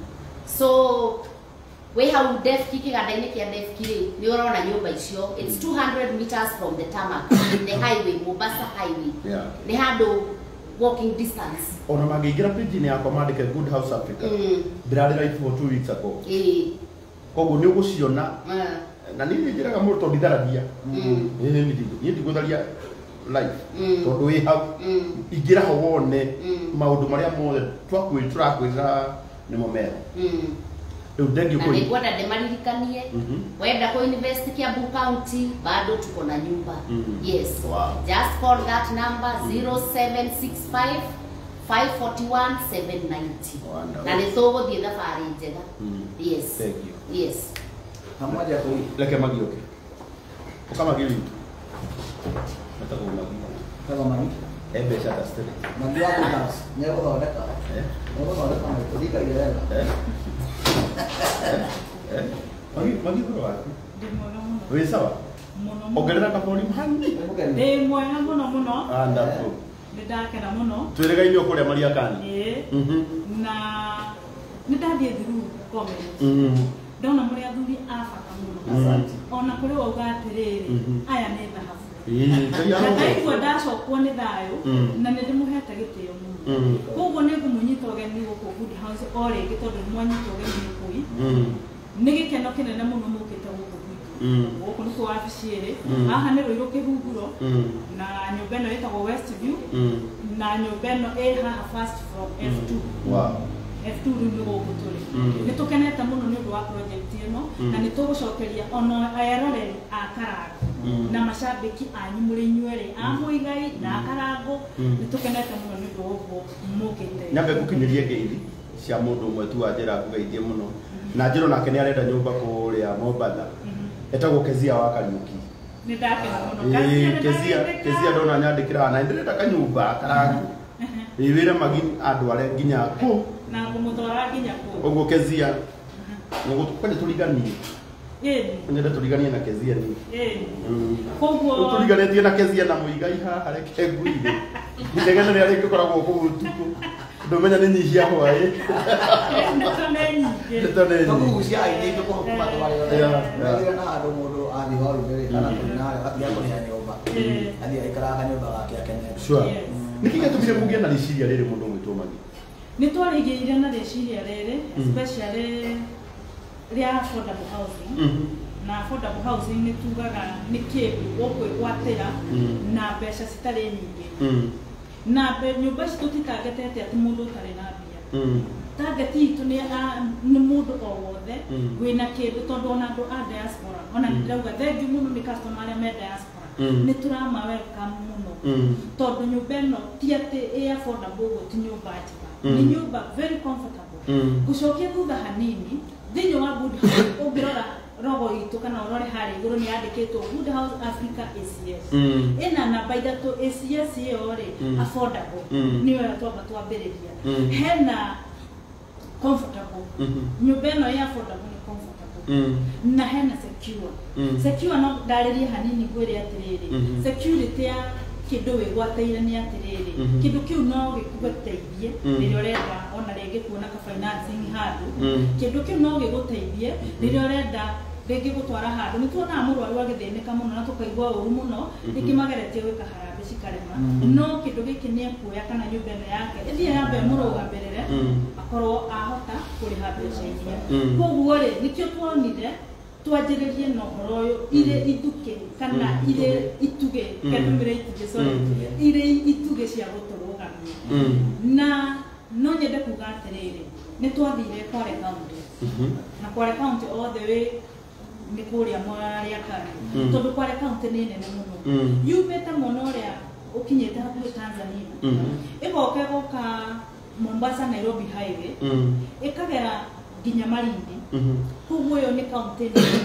So we hau Defki kĩganda-inĩ kĩa Defki rĩ nĩ ũrona nyũmba icio it's two hundred meters from the tarmac in the highway Mombasa highway. Yeah. Nĩ handũ walking distance. Ona mangĩingĩra page-inĩ yakwa mandĩke Good House Africa ndĩrarĩ right for two weeks ago. Ĩĩ. Koguo nĩ ũgũciona na niĩ nĩ njĩraga mũndũ tondũ nditharagia niĩ ndigũtharia life tondũ wĩ hau ingĩra ho wone maũndũ marĩa mothe tũrakwĩra nĩmo mero. Rĩu ndengĩ kũi nĩngwenda ndĩmaririkanie wenda kũ invest Kiambu County bado tuko na nyumba. Yes. Wow. Just call that number zero seven six five five four one seven ninety. Na nĩ tũgũthiĩ thabarĩ njega. Yes. Thank you. Yes. Pamoja kũi Leke magioke ukamagi witu nataka umagi kama mami ebesha tastere mami wako house nyego thondeka eh nyego thondeka methondeka ile wega eh eh magi magi bro wapi wewe sawa ongerera kaboni mhandi eh mwega muno muno ah ndapo ndakena muno tweregaine okuria Mariakani eh na nĩndathiĩ through comment ndona mũrĩ athuri a bata mũno ona kũrĩ wauga atĩrĩrĩ aya nĩ thahabu na ndaigua ndacokwo nĩ thayũ na nĩ ndĩmũhete gĩtĩo mũno koguo nĩ ngũmũnyita ũgeni gũkũ Good House o rĩngĩ tondũ nĩmwanyita ũgeni nĩ kũi nĩ gĩkeno kĩnene mũno mũkĩte gũkũ gwitũ gũkũ nĩkuo wabici ĩrĩ haha nĩ Rũirũ Kĩhunguro na nyũmba ĩno ĩtagwo Westview na nyũmba ĩno ĩ haha first from F two. Wow. F two rĩu nĩ gũkũ tũrĩ nĩ tũkenete mũno nĩ ũndũ wa project ĩno na nĩ tũgũcokeria ona eroreri a Karango na macambĩki anyu mũrĩ inyuerĩ a Muigai na Karango nĩ tũkenete mũno nĩ ũndũ wa ũguo mũkĩte. Nyambe gũkinyĩria ngeithi cia mũndũ ũmwe tu anjĩra ngũgeithie mũno na njĩra nake nĩ arenda nyũmba kũrĩa Mombatha etagwo Kezia wa Kariuki. Nĩ ndakena mũno Kezia Kezia ndona nyandĩkĩra na ndĩrenda kanyũmba Karango wĩwĩre magi andũ arĩa nginya kũ na ngũmũtwara nginya kũ ũguo Kezia nĩgũkwenda tũriganie nyenda tũriganie na Kezia ni koguo tũriganĩtie na Kezia na Muigai haha reke nguire ndegene rĩrĩa rĩngĩkoragwo kũu ũtukũ ndũmenya nĩ nyihia hwaĩ tũkugucia aingĩ tũkũhũkuma twarĩo na andũ mũndũ athiĩ warumbĩrĩ kana kũrinaarĩ atiga kũrĩa nyũmba athiĩ aikaraga nyũmba gake akenere. Nĩkĩ gĩtũmire mũgĩe na rĩciria rĩrĩ mũndũ gwĩtwo Magi? Nĩ twarĩgĩire na rĩciria rĩrĩ especially rĩa affordable housing na affordable housing nĩ tugaga nĩ kĩndũ ũkwĩgwatĩra na mbeca citarĩ nyingĩ na nyũmba ici tũtitangĩtete atĩ mũndũ ũtarĩ na mbia. Target itũ nĩ mũndũ o wothe wĩna kĩndũ tondũ ona andũ a diaspora ona ndĩrauga thengiũ mũno nĩ customer arĩa me diaspora nĩ tũrama welcome mũno tondũ nyũmba ĩno ti atĩ ĩ affordable ũguo ti nyũmba njega nĩ nyũmba very comfortable. Gũcokia thutha hanini thĩinĩ wa Good House ũngĩrora rogo itũ kana ũrore harĩa igũrũ nĩ yandĩkĩtwo Good House Africa A C S ĩna namba ithatũ A C S ĩyo rĩ affordable nĩyo twamba twambĩrĩria hena comfortable nyumba ĩno ya affordable ni comfortable na hena secure secure no ndarĩrie hanini gwĩre atĩrĩrĩ security ya kĩndũ wĩgwateire nĩ atĩrĩrĩ kĩndũ kĩu no gĩkũgũteithie rĩrĩa ũrenda ona rĩngĩ kuona ka financing handũ kĩndũ kĩu no gĩgũteithie rĩrĩa ũrenda rĩngĩ gũtwara handũ nĩ tuonaga mũrwaru agĩthĩnĩka mũno na tũkaigua ũru mũno rĩngĩ mageretie gwĩka harambĩ cikarema no kĩndũ gĩkĩ nĩ ekuoya kana nyũmba ĩno yake ĩthiĩ yambe mũrũgamĩrĩre akorwo ahota kũrĩha mbeca iria koguo rĩ nĩkĩo tuonire twanjĩrĩrie na ũhoro ũyũ irĩ ituge kana irĩ ituge kĩndũmĩre ituge sorry irĩ ituge cia gũtũrũgamia na no nyende kuga atĩrĩrĩ nĩ twathire Kwale County na Kwale County all the way nĩ kũrĩa mwarĩa kari tondũ Kwale County nĩ nene mũno yumĩte mũno ũrĩa ũkinyĩte hakuhĩ Tanzania ĩgoka ĩgoka Mombasa Nairobi highway ĩkagera nginya Malindi koguo ĩyo nĩ county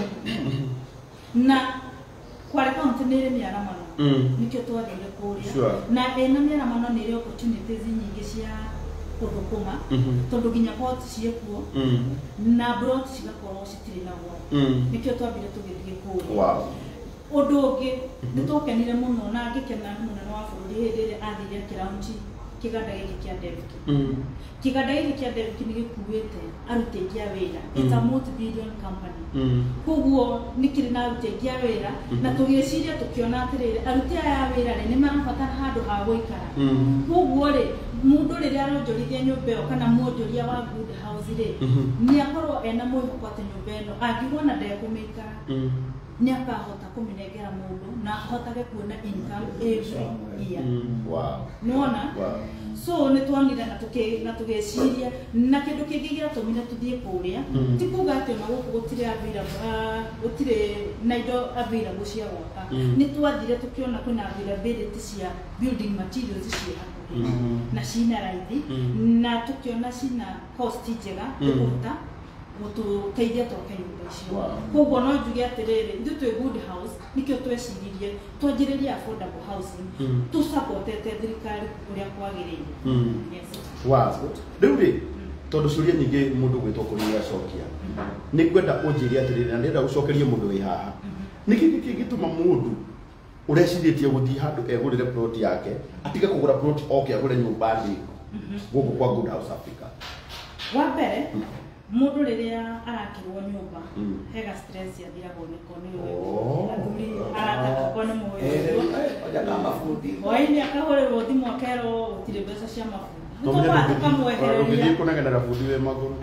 na Kwale County nĩ ĩrĩ mĩaramano nĩkĩo twathire kũrĩa na ĩna mĩaramano nĩ ĩrĩ opportunities nyingĩ cia gũthũkũma tondũ nginya port ciĩkuo na brot cigakorwo citirĩ na goro nĩkĩo twambire tũgĩthiĩ kũrĩa ũndũ ũngĩ nĩ twakenire mũno na ngĩkena mũnene wa bũrũri hĩndĩ ĩrĩa athire kĩraunti kĩganda gĩkĩ kĩa Devik kĩganda gĩkĩ kĩa Devik nĩ gĩkuĩte aruti aingĩ a wĩra it's a multi-billion company koguo nĩ kĩrĩ na aruti aingĩ a wĩra na tũgĩciria tũkĩona atĩrĩrĩ aruti aya a wĩra rĩ nĩ marabatara handũ ha gũikara koguo rĩ mũndũ rĩrĩa aronjorithia nyũmba ĩyo kana mwonjoria wa good house rĩ nĩ akorwo ena mwĩhoko atĩ nyũmba ĩno angĩgona ndekũmĩikara nĩ akahota kũmĩnengera mũndũ na ahotage kuona income every year nĩwona so nĩ tuonire na tũgĩciria na kĩndũ kĩngĩ gĩatũmire tũthiĩ kũrĩa ti kuga atĩ ona gũkũ gũtirĩ available gũtirĩ na indo available cia gwaka nĩ twathire tũkĩona kwĩna availability cia building materials ciĩ hakuhĩ na cina raithi na tũkĩona cina cost njega ĩkũhota gũtũteithia twake nyũmba icio koguo no njuge atĩrĩrĩ ithuĩ twĩ good house nĩkĩo tweciririe twanjĩrĩrie affordable housing tũsapotete thirikari ũrĩa kwagĩrĩire rĩu rĩ tondũ ciũria nyingĩ mũndũ gwĩtwo kũrĩa acokia nĩ ngwenda ũnjĩre atĩrĩrĩ na ndĩrenda gũcokerie mũndũ wĩ haha nĩkĩ kĩngĩtũma mũndũ ũrecirĩtie gũthiĩ handũ egũrĩre plot yake atige kũgũra plot oke agũre nyũmba ndĩku gũkũ kwa Good House Africa wa mbere mũndũ rĩrĩa arakĩrwo nyũmba hega stress yathiragwo nĩko nĩ ũyũ athuri arataka kona mũoyo oja kama fundi hwainĩ akahũrĩrwo thimũ akerwo gũtirĩ mbeca cia mabundi nĩtũmba tũkamwehereria ũgĩthiĩ kũnegena bundi wĩ magũrũ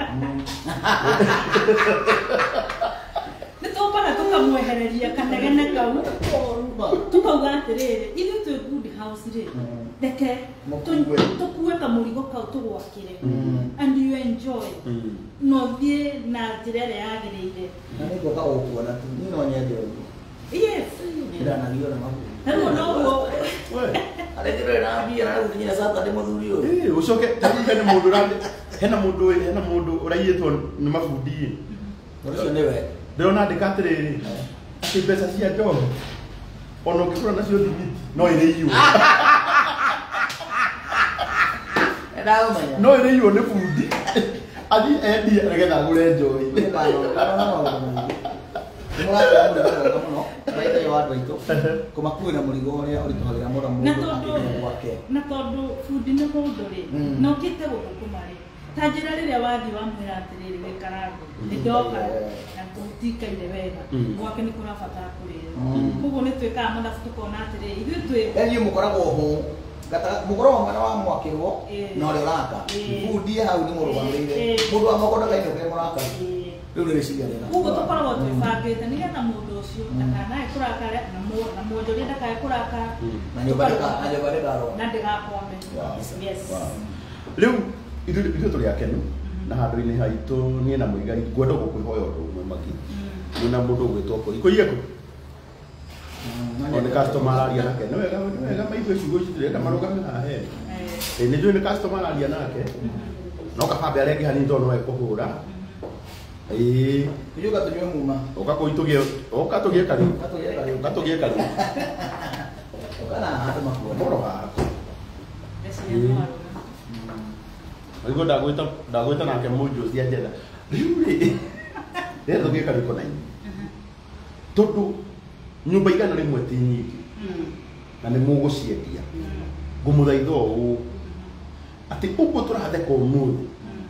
nĩtũmbaga tũkamwehereria kanegene kau tũkauga atĩrĩrĩ ithuĩ twĩ good house rĩ reke tũkue kamũrigo kau tũgwakĩre and you enjoy no thiĩ na njĩra ĩrĩa yagĩrĩire na nĩguo kaũkuona tu niĩ no nyende ũguo yes ndanagio na mabundi rĩu noguo arĩ ndĩrĩ na mbia na rĩu nginya Saturday mũthuri ũyũ ĩ ũcoke tarĩu hena mũndũ hena mũndũ hena mũndũ ũraiyĩtwo nĩ mabundi ũcio nĩwe ndĩrona andĩka atĩrĩrĩ atĩ mbeca cia njohi ona ũngĩkũra nacio thimiti no ĩrĩiywo no ĩrĩiywo nĩ bundi athiĩ endie nĩgetha agũre njohi kũmakuĩra mũrigo ũrĩa ũritũhagĩra mũndũ gwake na tondũ bundi nĩ mũndũ rĩ na ũkĩte gũthũkũma rĩ ta njĩra rĩrĩa wathiĩ wamwĩra atĩrĩrĩ gĩkarango nĩndoka na tũtikaire wega gwake nĩ kũrabatara kũrĩra koguo nĩ twĩkaga mathabu tũkona atĩrĩrĩ ithuĩ twĩ enyi mũkoragwo hũ mũkoragwo mwena wa mwakĩrwo na ũrĩa ũraka bundi hau nĩ mũrũgamĩrĩire mũndũ wa moko ndakaine ũrĩa mũraka rĩu nĩ rĩciria rĩega koguo tũkoragwo twĩbangĩte nĩgetha mũndũ ũcio ndakanae kũrakara na mwonjoria ndakae kũrakara na nyũmba ndĩkarwo na ndĩgakwame rĩu ithuĩ tũrĩ akenu na handũ-inĩ haitũ niĩ na mũigai ngwenda gũkwĩhoya ũndũ ũmwe maki mwĩna mũndũ ũgwĩtwo kũri kũiyeko nĩ customer araria nake nĩ wega nĩ wega maitho ciugo ici tũrenda marũgame haha he nĩ njũĩ nĩ customer araria nake no kabambe arĩa angĩ hanini tondũ no ekũhũra ĩĩ ijuga tũnyue muma ũka kũitũgie ũka tũgie kariu ũka tũgie kariu ũka na handũ makuona moro haha Alikuwa ndagwita ndagwita nake munju cia njenda. Riu ri. Ndio tugika riko na ini. Tondu nyumba igana rimwe ti nyingi. Na nĩ mũgũciendia. Ngũmũthaitha ũũ atĩ ũguo tũratheka ũmũthĩ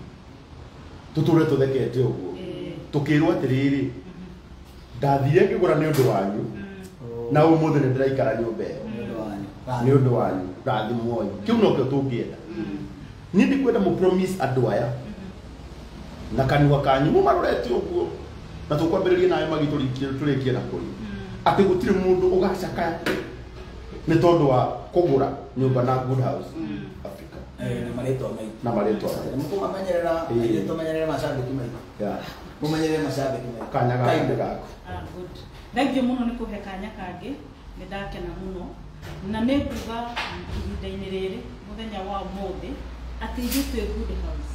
tũtũre tũthekete ũguo tũkĩrwo atĩrĩrĩ ndathire ngĩgũra nĩ ũndũ wanyu na ũmũthĩ nĩ ndĩraikara nyũmba ĩyo nĩ ũndũ wanyu rathimwo kĩu nokĩo tũngĩenda niĩ ndikwenda mũ promise andũ aya na kanua kanyu mũmarorete ũguo na tũkwambĩrĩria nawe magi tũrĩkie na kũrĩ atĩ gũtirĩ mũndũ ũgacakaya nĩ tondũ wa kũgũra nyũmba na Good House Africa na maretwa mai na maretwa mũkũmamenyerera nĩ tũmenyerere macambĩki maitũ mũmenyerere macambĩki maitũ kanya gaku gaku ah good thengiũ mũno nĩ kũhe kanya kangĩ nĩ ndakena mũno na nĩ kuga ihinda-inĩ rĩrĩ mũthenya wa ũmũthĩ atĩ ithuĩ twĩ Good House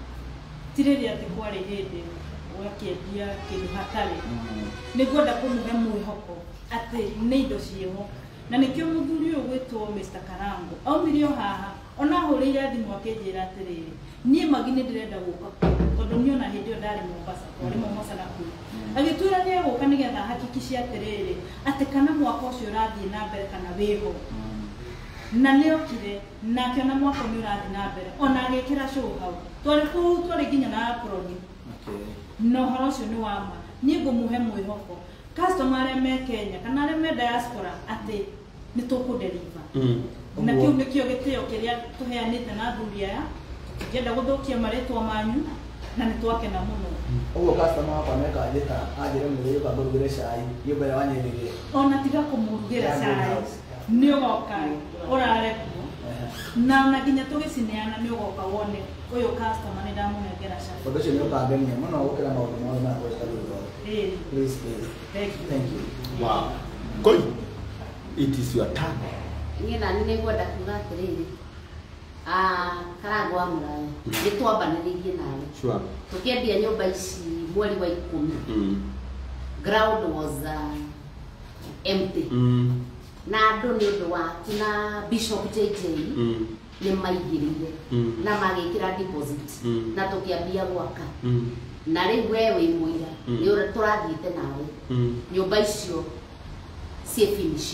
ti rĩrĩa atĩ kwarĩ hĩndĩ ũgakĩendia kĩndũ hatarĩ nĩ ngwenda kũmũhe mwĩhoko atĩ nĩ indo ciĩho na nĩkĩo mũthuri ũyũ gwĩtwo Mister Karango aumire o haha ona hũrĩire thimũ akĩnjĩra atĩrĩrĩ niĩ magi nĩ ndĩrenda gũka tondũ niĩ ona hĩndĩ ĩyo ndarĩ Mombasa twarĩ Mombasa na kũu agĩtwĩra nĩ egũka nĩgetha hakikicie atĩrĩrĩ atĩ kana mwaka ũcio ũrathiĩ na mbere kana wĩho na nĩ okire na akĩona mwaka nĩ ũrathiĩ na mbere ona agĩkĩra show hau twarĩ kũu twarĩ nginya na aproni na ũhoro ũcio nĩ wama niĩ ngũmũhe mwĩhoko customer arĩa me Kenya kana arĩa me diaspora atĩ nĩ tũkũdeliver na kĩu nĩkĩo gĩtĩo kĩrĩa tũheanĩte na athuri aya tũkĩenda gũthũkia marĩtwa manyu na nĩ twakena mũno ũguo customer wakwa mekanjĩta anjĩre mũthĩ ũka ngũrugĩre cai nyũmba ĩrĩa wanyendĩria ona tiga kũmũrugĩra cai nĩ ũgoka ũrare kuo na ona nginya tũgĩcineana nĩ ũgoka wone ũyũ customer nĩ ndamũnengera cai ũndũ ũcio nĩ ũkangenia mũno gũkĩra maũndũ mothe ma kũreka thutha please please thank you thank you wow Koi it is your turn niĩ nani nĩ ngwenda kuga atĩrĩrĩ Karango wa Mũraya nĩ twambanĩrĩirie nawe sure tũkĩendia nyũmba ici mweri wa ikũmi ground was uh, empty na andũ nĩ ũndũ wa na Bishop J J nĩ maigĩrĩire na magĩkĩra deposit na tũkĩambia gwaka na rĩu we wĩ mũira nĩ tũrathiĩte nawe nyũmba icio ciĩ finish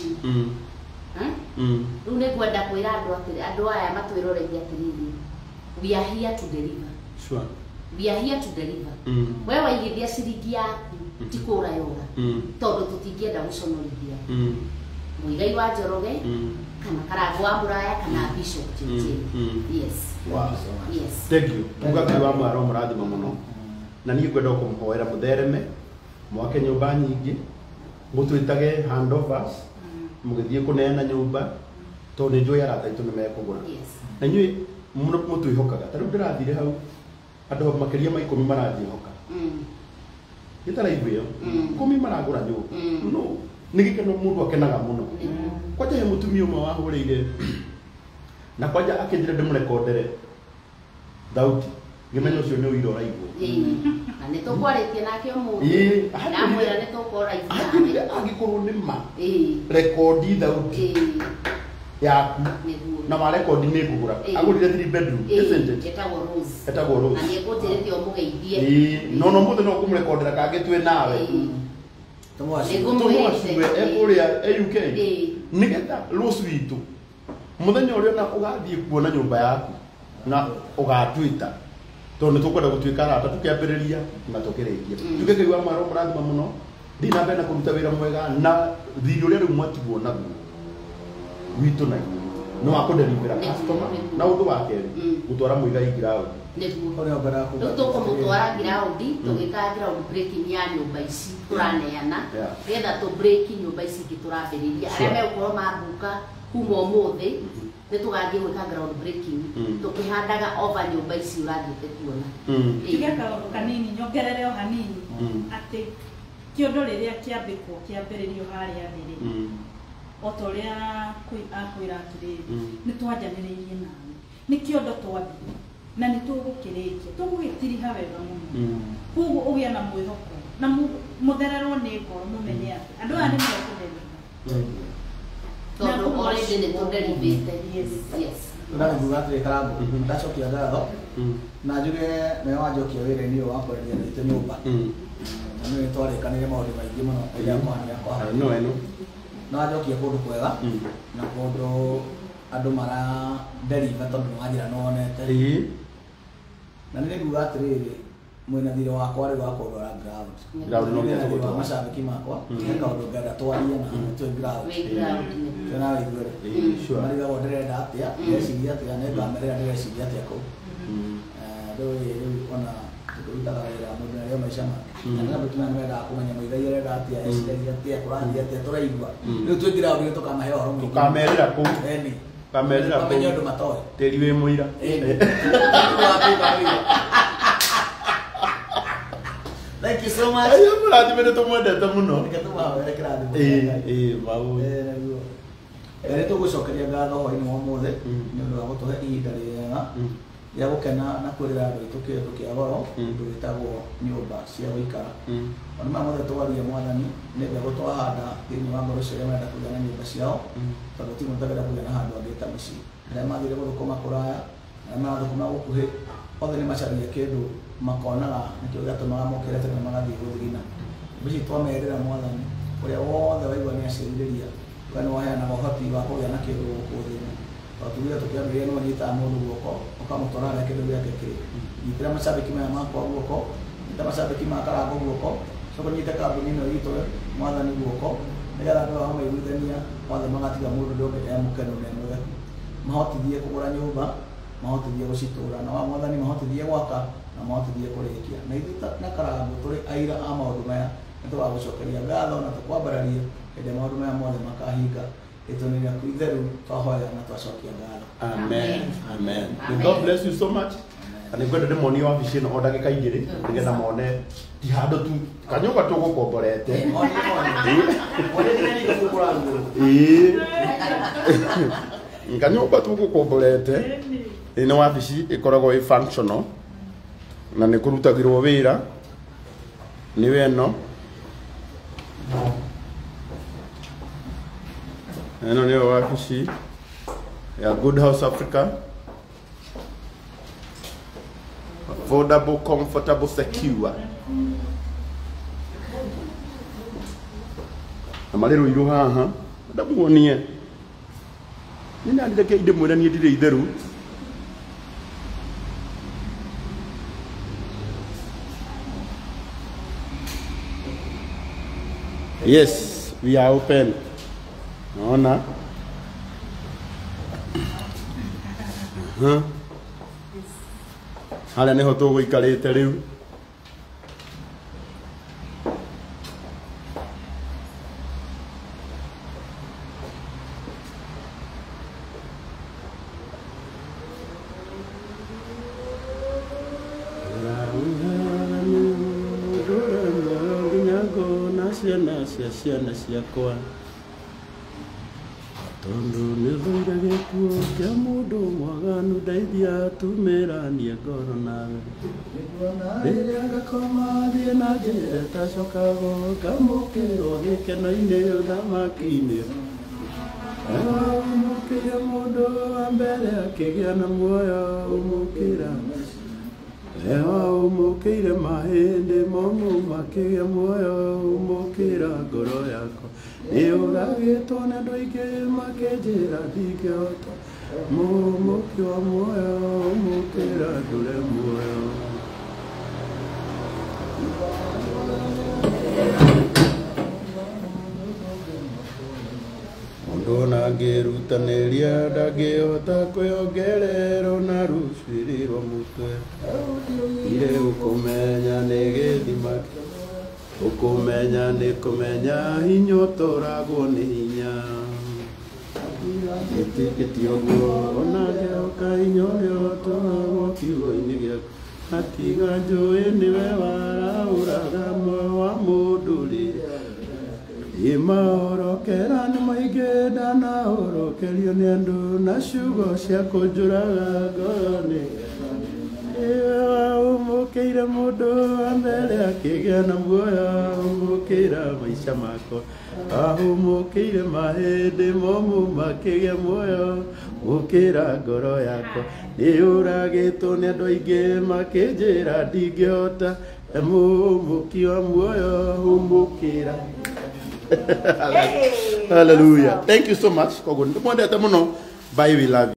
rĩu nĩ ngwenda kwĩra andũ atĩrĩ andũ aya matwĩroreire atĩrĩrĩ we are here to deliver sure we are here to deliver we waigithia ciringi yaku ti kũra yora tondũ tũtingĩenda gũconorithia Mũigai wa Njoroge kana Karango wa Mũraya kana Bishop J J yes wow yes thank you mugathi wa mwaro mũrathima mũno na niĩ ngwenda kũmũhoera mũthereme mwake nyũmba nyingĩ mũtwĩtage handovers mũgĩthiĩ kũneana nyũmba tondũ nĩ njũĩ arata aitũ nĩ mekũgũra na inyuĩ mũtwĩhokaga ta rĩu ndĩrathire hau andũ makĩria ma ikũmi marathiĩhoka gĩtara-igũ ĩyo ikũmi maragũra nyũmba no nĩ gĩkeno mũndũ akenaga mũno kwanja he mũtumia ũmwe wahũrĩire na kwanja akĩnjĩra ndĩmũrekondere thauti ngĩmenya ũcio nĩ ũira ũraigwo na nĩ tũkwarĩtie nake ũmũthĩ ndamwĩra nĩ tũkũraigua angĩkorwo nĩ ma rekondi thauti yaku na marekondi nĩ ngũgũra agũrire three bedroom isn't it etagwo Rose etagwo Rose na nĩ ngũnjĩrĩte ũmũgeithie no no mũthĩ no kũmũrekondera kangĩ twĩ nawe tũmwacue ekũrĩa U K nĩgetha Rose witũ mũthenya ũrĩa na ũgathiĩ kuona nyũmba yaku na ũgatwĩta tondũ nĩ tũkwenda gũtuĩka arata tũkĩambĩrĩria na tũkĩrĩkia tuge Ngai wa Mwaro mũrathima mũno thiĩ na mbere na kũruta wĩra mwega na thirĩ ũrĩa rĩu mwatigwo naguo witũ na inyuĩ nĩ wa kũnderibĩra customer na ũndũ wa kerĩ gũtwara Mũigai ground nĩguo rĩu tũkũmũtwara ground tũgĩkaga ground breaking ya nyũmba ici tũraneana nĩgetha tũ break nyũmba ici ingĩ tũrambĩrĩria arĩa megũkorwo mambuka kuma ũmũthĩ nĩ tũgathiĩ gwĩka ground breaking tũkĩhandaga over nyũmba ici ũrathiĩte kuona tuge kaũndũ kanini nyongerere o hanini atĩ kĩondo rĩrĩa kĩambĩkwo kĩambĩrĩrio harĩa thĩ o ta ũrĩa akwĩra atĩrĩrĩ nĩ twanjanĩrĩirie nawe nĩ kĩondo twambire na nĩ tũgũkĩrĩkia tũgũgĩtiriha wega mũno koguo ũgĩa na mwĩhoko na mũthererwo nĩ ngoro mũmenye atĩ andũ aya nĩ mekũdereba tondũ already nĩ tũderibĩte yes yes Ndani gugatire karango ndacokia ngatho na njuge me wanjokia wĩra-inĩ ũyũ wa kwendia nĩte nyũmba na nĩ twarĩkanĩire maũndũ maingĩ mũno rĩrĩa kwahania kwa no eno na njokia kũndũ kwega na kũndũ andũ maraderiva tondũ nĩwanjĩra nĩwonete na nĩ nguga atĩrĩrĩ mwĩna thirĩ wakwa rĩu wa kũndwara ground ground no macambĩki makwa nĩ kaũndũ ngenda twarie na twĩ ground twĩna wĩiguĩre marigagwo ndĩrenda atĩa ndĩreciria atĩa nĩ ngamerera ndĩreciria atĩa kũu rĩu rĩu ona tũkĩrutaga wĩra mũndũ arĩa maica make na nĩ andũ tũna nĩmendaga kũmenya mũigai arenda atĩa eciragia atĩa kũrathiĩ atĩa tũraigua rĩu twĩ ground nĩ tũkamahe ũhoro mũingĩ tũkamerera kũu eni tũkamerera kũu kũmenya ũndũ matoĩ tĩri wĩ mũira Thank you so much. Ayo murati mene tumwendete muno. Nikatuma wele kirathi. Eh eh mau. Eh naguo. Ere tugucokeria ngatho hwainĩ wa ũmũthĩ nĩ ũndũ wa gũtũhe ihinda rĩega rĩa gũkena na kwĩrĩra andũ aitũ kĩndũ kĩa goro kĩndũ gĩtagwo nyũmba cia gũikara. Ona ma mothe twaria mwathani nĩ mbegũ twahanda thĩinĩ wa ngoro cia arĩa marenda kũgĩa na nyũmba ciao tondũ ti mũndũ arenda kũgĩa na handũ angĩ ta mũciĩ. Arĩa mathire gũthũkũma kũraya arĩa marathũkũma gũkuhĩ othe nĩ macaragia kĩndũ makonaga nĩkĩo gĩatũmaga mokĩre tene magathiĩ gũthigina. Mbici twamerĩra mwathani ũrĩa wothe waigua nĩ acirĩrĩria we nĩ waheanaga ũhoti wa kũgĩa na kĩndũ gũkũ thĩ ĩno. Tondũ tuge tũkĩambĩrĩria nĩ wanyitaga mũndũ guoko ũkamũtwara harĩa kĩndũ gĩake kĩrĩ. Nyitĩra macambĩki maya makwa guoko, nyita macambĩki ma Karango guoko, coka nyite kambuni ĩno itũ mwathani guoko nĩgetha andũ ao maiguithania othe magatiga mũndũ ũndũ ũngĩ e mũkenu na mwega. Mahotithie kũgũra nyũmba, mahotithie gũcitũra na wa mwathani mahotithie gwaka na mahotithie kũrĩkia. Na ithuĩ na Karango tũrĩ aira a maũndũ maya nĩ tũgagũcokeria ngatho na tũkwambararia hĩndĩ ĩrĩa maũndũ maya mothe makahinga. Rĩtwa-inĩ rĩaku itheru twahoya na twacokia ngatho. Amen. Amen. God bless you so much. Nĩ ngwenda ndĩmonie wabici ĩno o ndagĩka igĩrĩ nĩgetha mone ti handũ tu kanyũmba tũgũkomborete. Kanyũmba tũgũkomborete nĩ wabici ĩkoragwo ĩ functional na nĩ kũrutagĩrwo wĩra nĩ weno ĩno nĩyo wabici ya Good House Africa. Affordable, comfortable, secure. Na marĩrũ irũ haha ndamuonie nĩ nandĩreke inde mwĩra niĩ ndirĩ itheru. Yes, we are open. Naona huh? Harĩa nĩho tũgũikarĩte rĩu. Ciana cia ciana ciakwa tondũ nĩ thũire gĩkuũ kĩa mũndũ mwaganu ndeithia tumĩranie ngoro nawe rĩrĩa ngakoma thiĩ na njĩra tacokago ngamũkĩrwo gĩkeno-inĩ ũthamaki-inĩ ũmũkĩre mũndũ wa mbere akĩgĩa na muoyo ũmũkĩra ewa ũmũkĩire mahĩndĩ momũ makĩgĩa muoyo ũmũkĩra ngoro yakwa nĩ ũragĩtwo nĩ andũ aingĩ makĩnjĩra ndingĩhota mũmũki wa muoyo ũmũkĩra ndũre muoyo. Mũndũ ona angĩrutanĩria ndangĩhota kwĩongerera na rũciri rwa mũtwe ire ũkũmenya nĩ gĩthima ũkũmenya nĩ kũmenya hinya ũtũragwo nĩ hinya ĩtĩkĩtie ũguo ona ngĩoka hinya ũrĩa ũtũragwo kiugo-inĩ gĩaku atiga njũĩ nĩwe waraũraga muoyo wa mũndũ rĩrĩa imaorokera nĩ maingĩ ndanahorokerio nĩ andũ na ciugo cia kũnjũraga ngoro-inĩ iwe ũmũkĩire mũndũ wa mbere akĩgĩa na muoyo ũmũkĩra kwĩra maica makwa ahũmũkĩire mahĩndĩ momũ makĩgĩa muoyo gũkĩra ngoro yakwa nĩũragĩtwo nĩ andũ aingĩ makĩnjĩra ndingĩhota mũmũki wa muoyo humũkĩra. Hallelujah. Thank you so much. Koguo nĩndĩmwendete mũno. Bye, we love you.